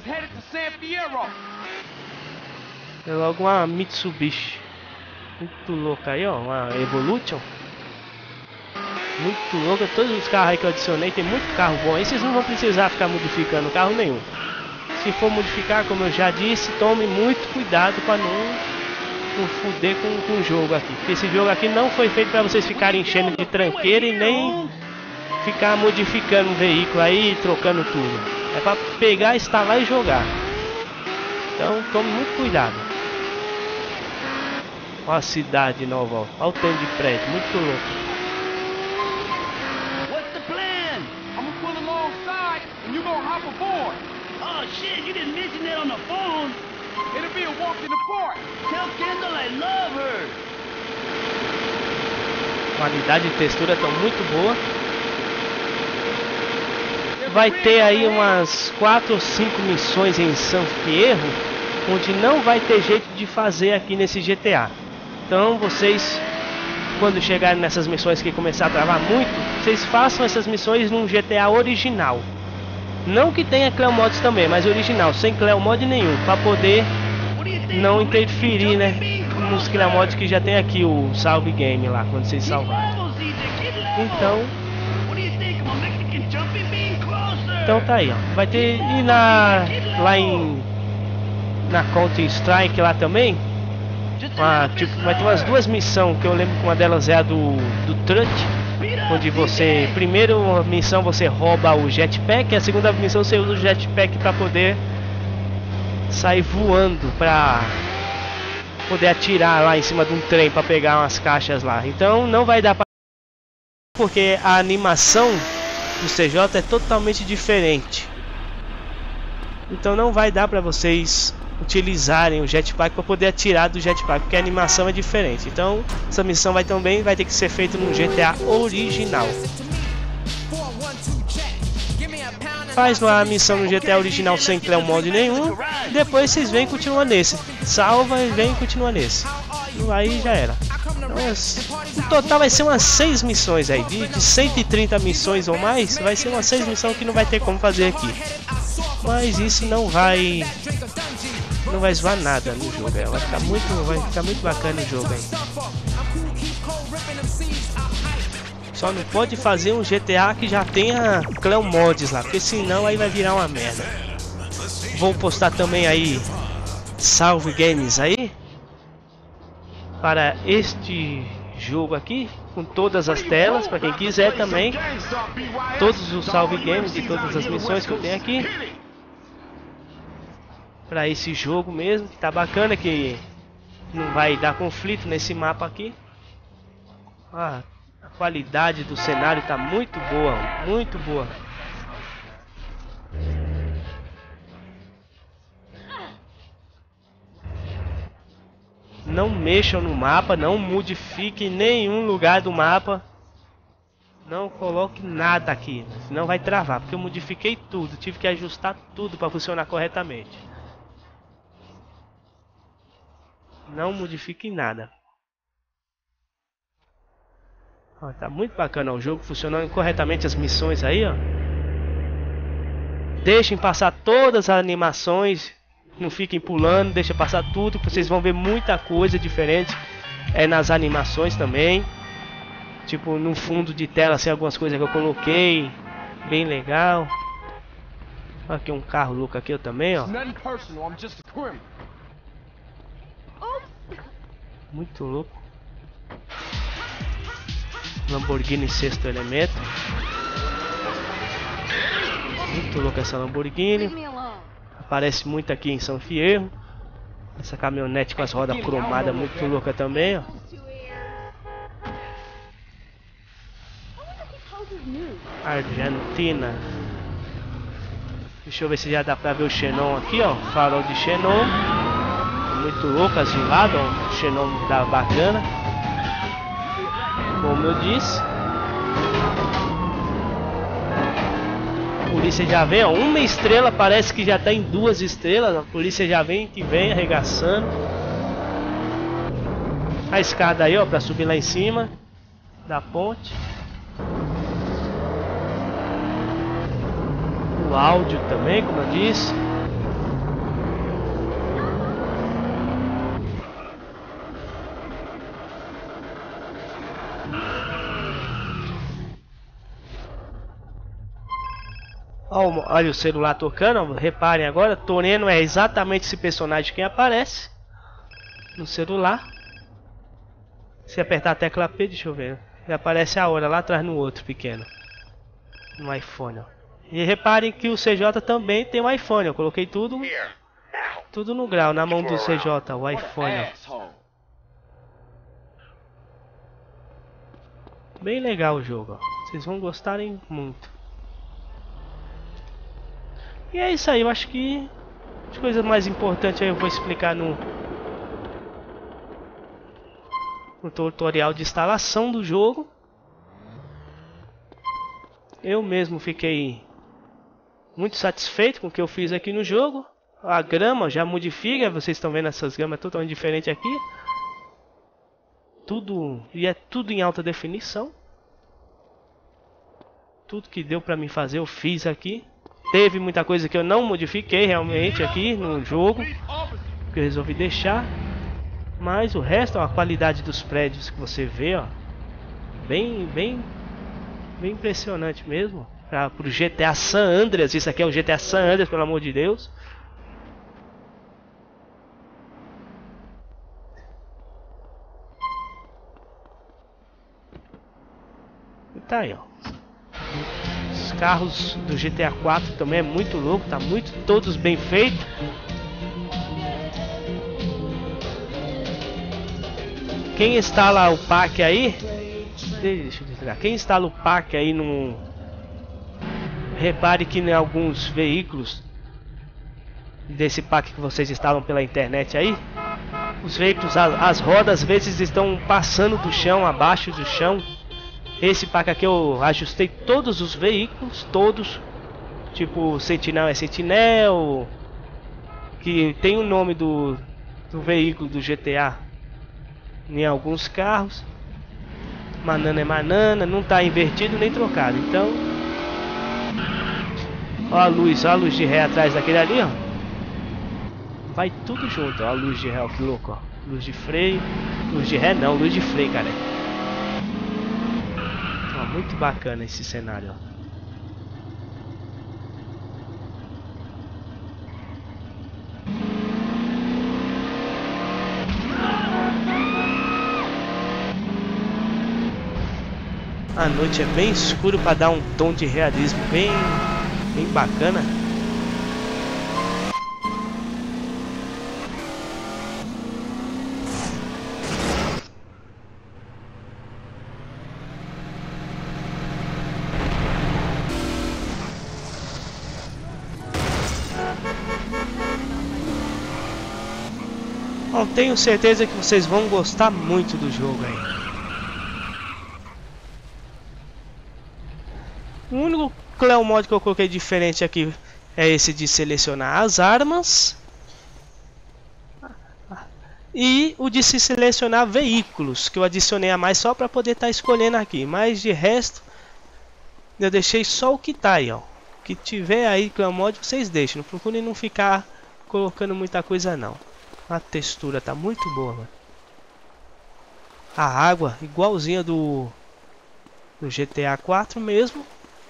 É logo uma Mitsubishi. Muito louca aí, ó. Uma Evolution. Muito louca. Todos os carros aí que eu adicionei, tem muito carro bom. Aí vocês não vão precisar ficar modificando carro nenhum. Se for modificar, como eu já disse, tome muito cuidado para não fuder com o jogo aqui. Porque esse jogo aqui não foi feito para vocês ficarem enchendo de tranqueira e nem ficar modificando o veículo aí, trocando tudo. É para pegar, instalar e jogar. Então tome muito cuidado. Olha a cidade nova, ó. Olha o tanto de prédio, muito louco. What's the plan? I'm gonna pull alongside and you gonna hop aboard. Oh shit, you didn't mention that on the phone. It'll be a walk in the park. Tell Kendall I love her. Qualidade de textura estão muito boa. Vai ter aí umas 4 ou 5 missões em San Fierro, onde não vai ter jeito de fazer aqui nesse GTA. Então vocês, quando chegarem nessas missões que começar a travar muito, vocês façam essas missões num GTA original. Não que tenha Cleo Mods também, mas original, sem Cleo Mod nenhum, para poder não interferir, né, nos Cleo Mods que já tem aqui o Salve Game lá, quando vocês salvarem. Então tá aí, ó. Vai ter e lá na Counter Strike lá também. Tipo, vai ter umas 2 missões que eu lembro que uma delas é a do Truck, onde você, primeiro missão você rouba o jetpack, a segunda missão você usa o jetpack para poder sair voando, para poder atirar lá em cima de um trem para pegar umas caixas lá. Então não vai dar para, porque a animação do CJ é totalmente diferente. Então não vai dar para vocês utilizarem o jetpack para poder atirar do jetpack, porque a animação é diferente. Então essa missão vai também ter que ser feita no GTA original. Faz lá a missão no GTA original sem Cleo Mod nenhum, depois vocês vêm e continuam nesse. Salva e vem e continua nesse. Aí já era. No total vai ser umas 6 missões aí, de 130 missões ou mais, vai ser umas 6 missões que não vai ter como fazer aqui. Mas isso não vai zoar nada no jogo, vai ficar muito bacana o jogo aí. Só não pode fazer um GTA que já tenha Cleo Mods lá, porque senão aí vai virar uma merda. Vou postar também aí Salve Games aí para este jogo aqui, com todas as telas, para quem quiser também, todos os Salve Games de todas as missões que eu tenho aqui, para esse jogo mesmo, que tá bacana, que não vai dar conflito nesse mapa aqui. A qualidade do cenário tá muito boa, muito boa. Não mexam no mapa, não modifiquem nenhum lugar do mapa. Não coloque nada aqui, senão vai travar, porque eu modifiquei tudo, tive que ajustar tudo para funcionar corretamente. Não modifiquem nada. Ó, tá muito bacana o jogo, funcionando corretamente as missões aí, ó. Deixem passar todas as animações, não fiquem pulando, deixa passar tudo, que vocês vão ver muita coisa diferente nas animações também. Tipo, no fundo de tela, assim, algumas coisas que eu coloquei, bem legal. Aqui um carro louco aqui eu também, ó. Muito louco. Lamborghini sexto elemento. Muito louco essa Lamborghini. Aparece muito aqui em San Fierro. Essa caminhonete com as rodas cromadas, muito louca também, ó. Argentina. Deixa eu ver se já dá pra ver o Xenon aqui, ó. Farol de Xenon. Muito louco, azulado, ó. O Xenon tá bacana. Como eu disse. A polícia já vem, ó. 1 estrela, parece que já tá em 2 estrelas. A polícia já vem, que vem arregaçando. A escada aí, ó, pra subir lá em cima da ponte. O áudio também, como eu disse. Olha o celular tocando, ó. Reparem agora, Toreno é exatamente esse personagem que aparece. no celular. Se apertar a tecla P, deixa eu ver, e aparece a hora lá atrás no outro pequeno, no iPhone, ó. E reparem que o CJ também tem um iPhone, eu coloquei tudo no grau, na mão do CJ, o iPhone, ó. Bem legal o jogo, ó. Vocês vão gostarem muito. E é isso aí, eu acho que as coisas mais importantes aí eu vou explicar no tutorial de instalação do jogo. Eu mesmo fiquei muito satisfeito com o que eu fiz aqui no jogo. A grama já modifica, vocês estão vendo essas gramas totalmente diferentes aqui. E é tudo em alta definição. Tudo que deu pra mim fazer eu fiz aqui. Teve muita coisa que eu não modifiquei realmente aqui no jogo, que eu resolvi deixar. Mas o resto, ó, a qualidade dos prédios que você vê, ó, bem impressionante mesmo. Pro GTA San Andreas, isso aqui é o GTA San Andreas, pelo amor de Deus. E tá aí, ó. Os carros do GTA 4 também é muito louco, tá todos bem feitos. Quem instala o pack aí, deixa eu desligar. Quem instala o pack aí no, repare que em alguns veículos desse pack que vocês instalam pela internet aí, os veículos, as rodas às vezes estão passando do chão, abaixo do chão. Esse pack aqui eu ajustei todos os veículos, todos, tipo Sentinel é Sentinel, que tem o nome do veículo do GTA em alguns carros. Banana é banana, não tá invertido nem trocado. Então, ó a luz de ré atrás daquele ali, ó. Vai tudo junto, ó a luz de ré, ó, que louco, ó. Luz de freio, luz de ré não, luz de freio, cara. Ó, muito bacana esse cenário, ó. A noite é bem escuro para dar um tom de realismo bem bacana. Bom, tenho certeza que vocês vão gostar muito do jogo aí. O único Cleo Mod que eu coloquei diferente aqui é esse de selecionar as armas e o de se selecionar veículos, que eu adicionei a mais só para poder estar escolhendo aqui. Mas de resto eu deixei só o que tá aí, ó. O que tiver aí Cleo Mod vocês deixam, não procurem não ficar colocando muita coisa não. A textura tá muito boa, mano. A água igualzinha do GTA 4 mesmo.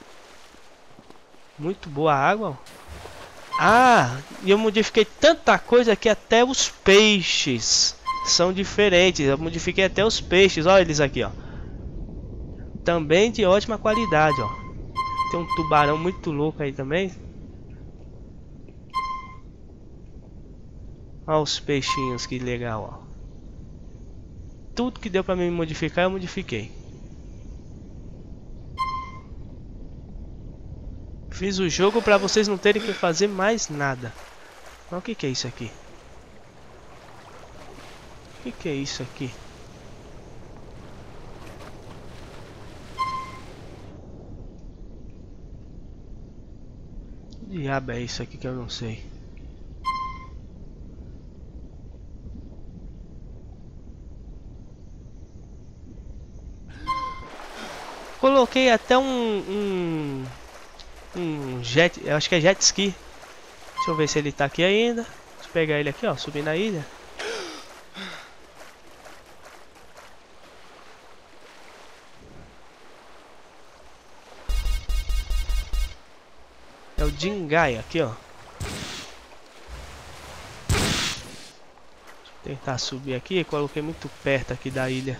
Muito boa a água. Ah, e eu modifiquei tanta coisa que até os peixes são diferentes. Eu modifiquei até os peixes, olha eles aqui, ó. Também de ótima qualidade, ó. Tem um tubarão muito louco aí também. Olha os peixinhos, que legal, ó. Tudo que deu pra mim modificar, eu modifiquei. Fiz o jogo pra vocês não terem que fazer mais nada. Mas o que é isso aqui? O que é isso aqui? Que diabo é isso aqui que eu não sei? Coloquei até um jet, eu acho que é jet ski. Deixa eu ver se ele tá aqui ainda. Deixa eu pegar ele aqui, ó, subir na ilha. É o Jingai aqui, ó. Deixa eu Tentar subir aqui, coloquei muito perto aqui da ilha.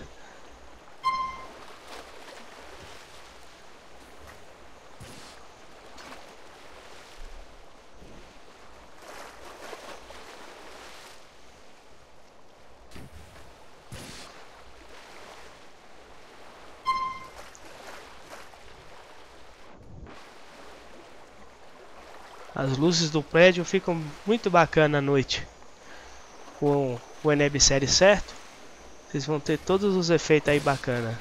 As luzes do prédio ficam muito bacana à noite. Com o Eneb série certo, vocês vão ter todos os efeitos aí bacana.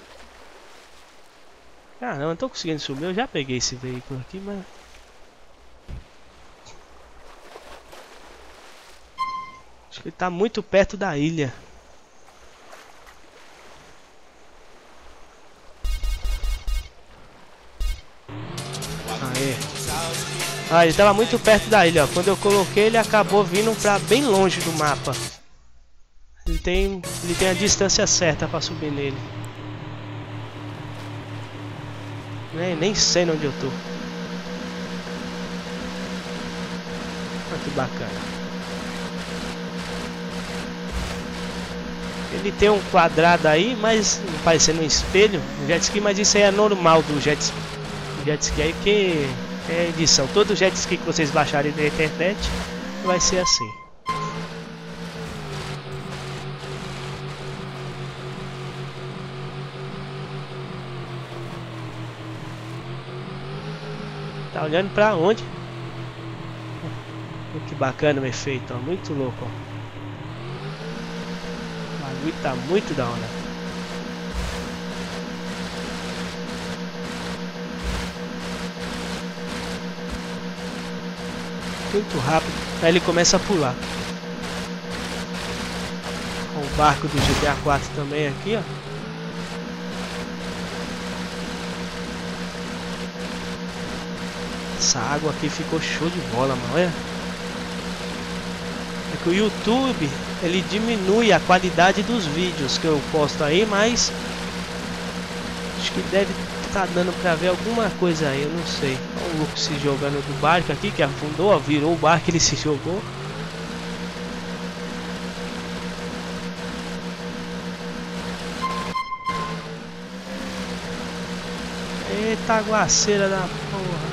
Ah, não tô conseguindo subir. Eu já peguei esse veículo aqui, mas acho que ele tá muito perto da ilha. Aê. Ah, ele estava muito perto da ilha, ó. Quando eu coloquei, ele acabou vindo para bem longe do mapa. Ele tem a distância certa para subir nele. Nem sei onde eu tô. Olha que bacana. Ele tem um quadrado aí, mas parecendo um espelho, um jet ski, mas isso aí é normal do jet ski aí, que é edição. Todo jet ski que vocês baixarem na internet vai ser assim. Tá olhando pra onde? Que bacana o efeito, ó. Muito louco, ó. O bagulho tá muito da hora. Muito rápido. Aí ele começa a pular. O barco do GTA 4 também aqui, ó. Essa água aqui ficou show de bola, mano. Olha. É que o YouTube, ele diminui a qualidade dos vídeos que eu posto aí, mas acho que deve estar dando pra ver alguma coisa aí, eu não sei. Olha o Luke se jogando do barco aqui, que afundou, ó, virou o barco, ele se jogou. Eita aguaceira da porra.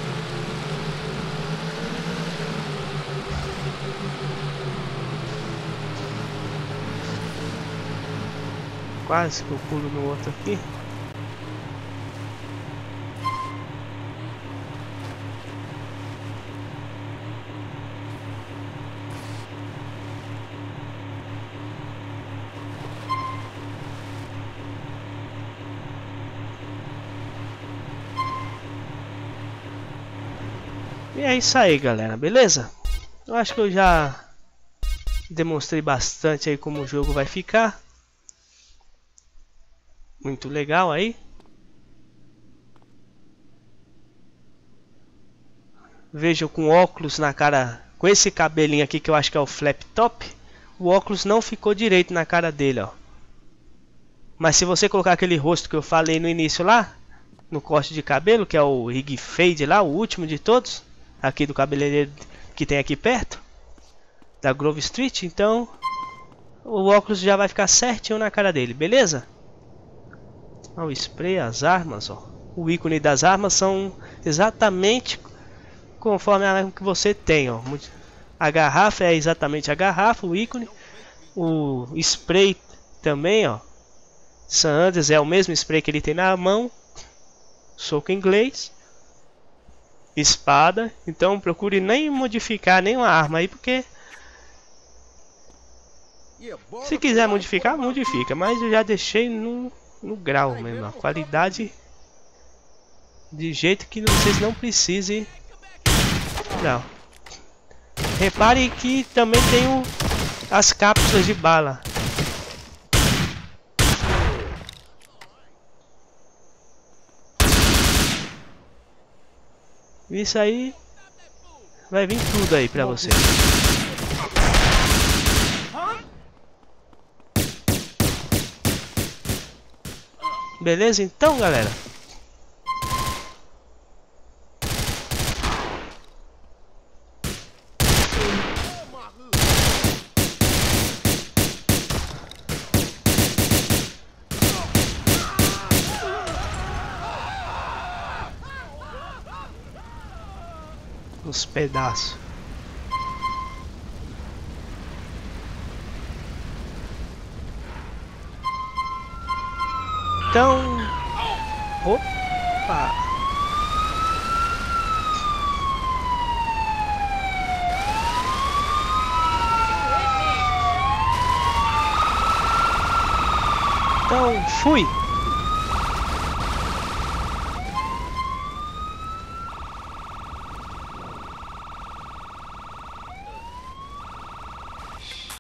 Quase que eu pulo no outro aqui. E é isso aí, galera, beleza? Eu acho que eu já demonstrei bastante aí como o jogo vai ficar. Muito legal aí. Veja com óculos na cara, com esse cabelinho aqui que eu acho que é o flap top, o óculos não ficou direito na cara dele, ó. Mas se você colocar aquele rosto que eu falei no início lá, no corte de cabelo, que é o Rig Fade lá, o último de todos, aqui do cabeleireiro que tem aqui perto, da Grove Street, então o óculos já vai ficar certinho na cara dele, beleza? Ó, o spray, as armas, ó. O ícone das armas são exatamente conforme a arma que você tem, ó. A garrafa é exatamente a garrafa, o ícone. O spray também, ó. San Andreas é o mesmo spray que ele tem na mão. Soco inglês. Espada. Então procure nem modificar nenhuma arma aí, porque se quiser modificar, modifica. Mas eu já deixei no grau mesmo, a qualidade de jeito que vocês não precisem. Não. Repare que também tem as cápsulas de bala. Isso aí vai vir tudo aí pra vocês. Beleza, então, galera. aos pedaços. Então, opa! Então, fui!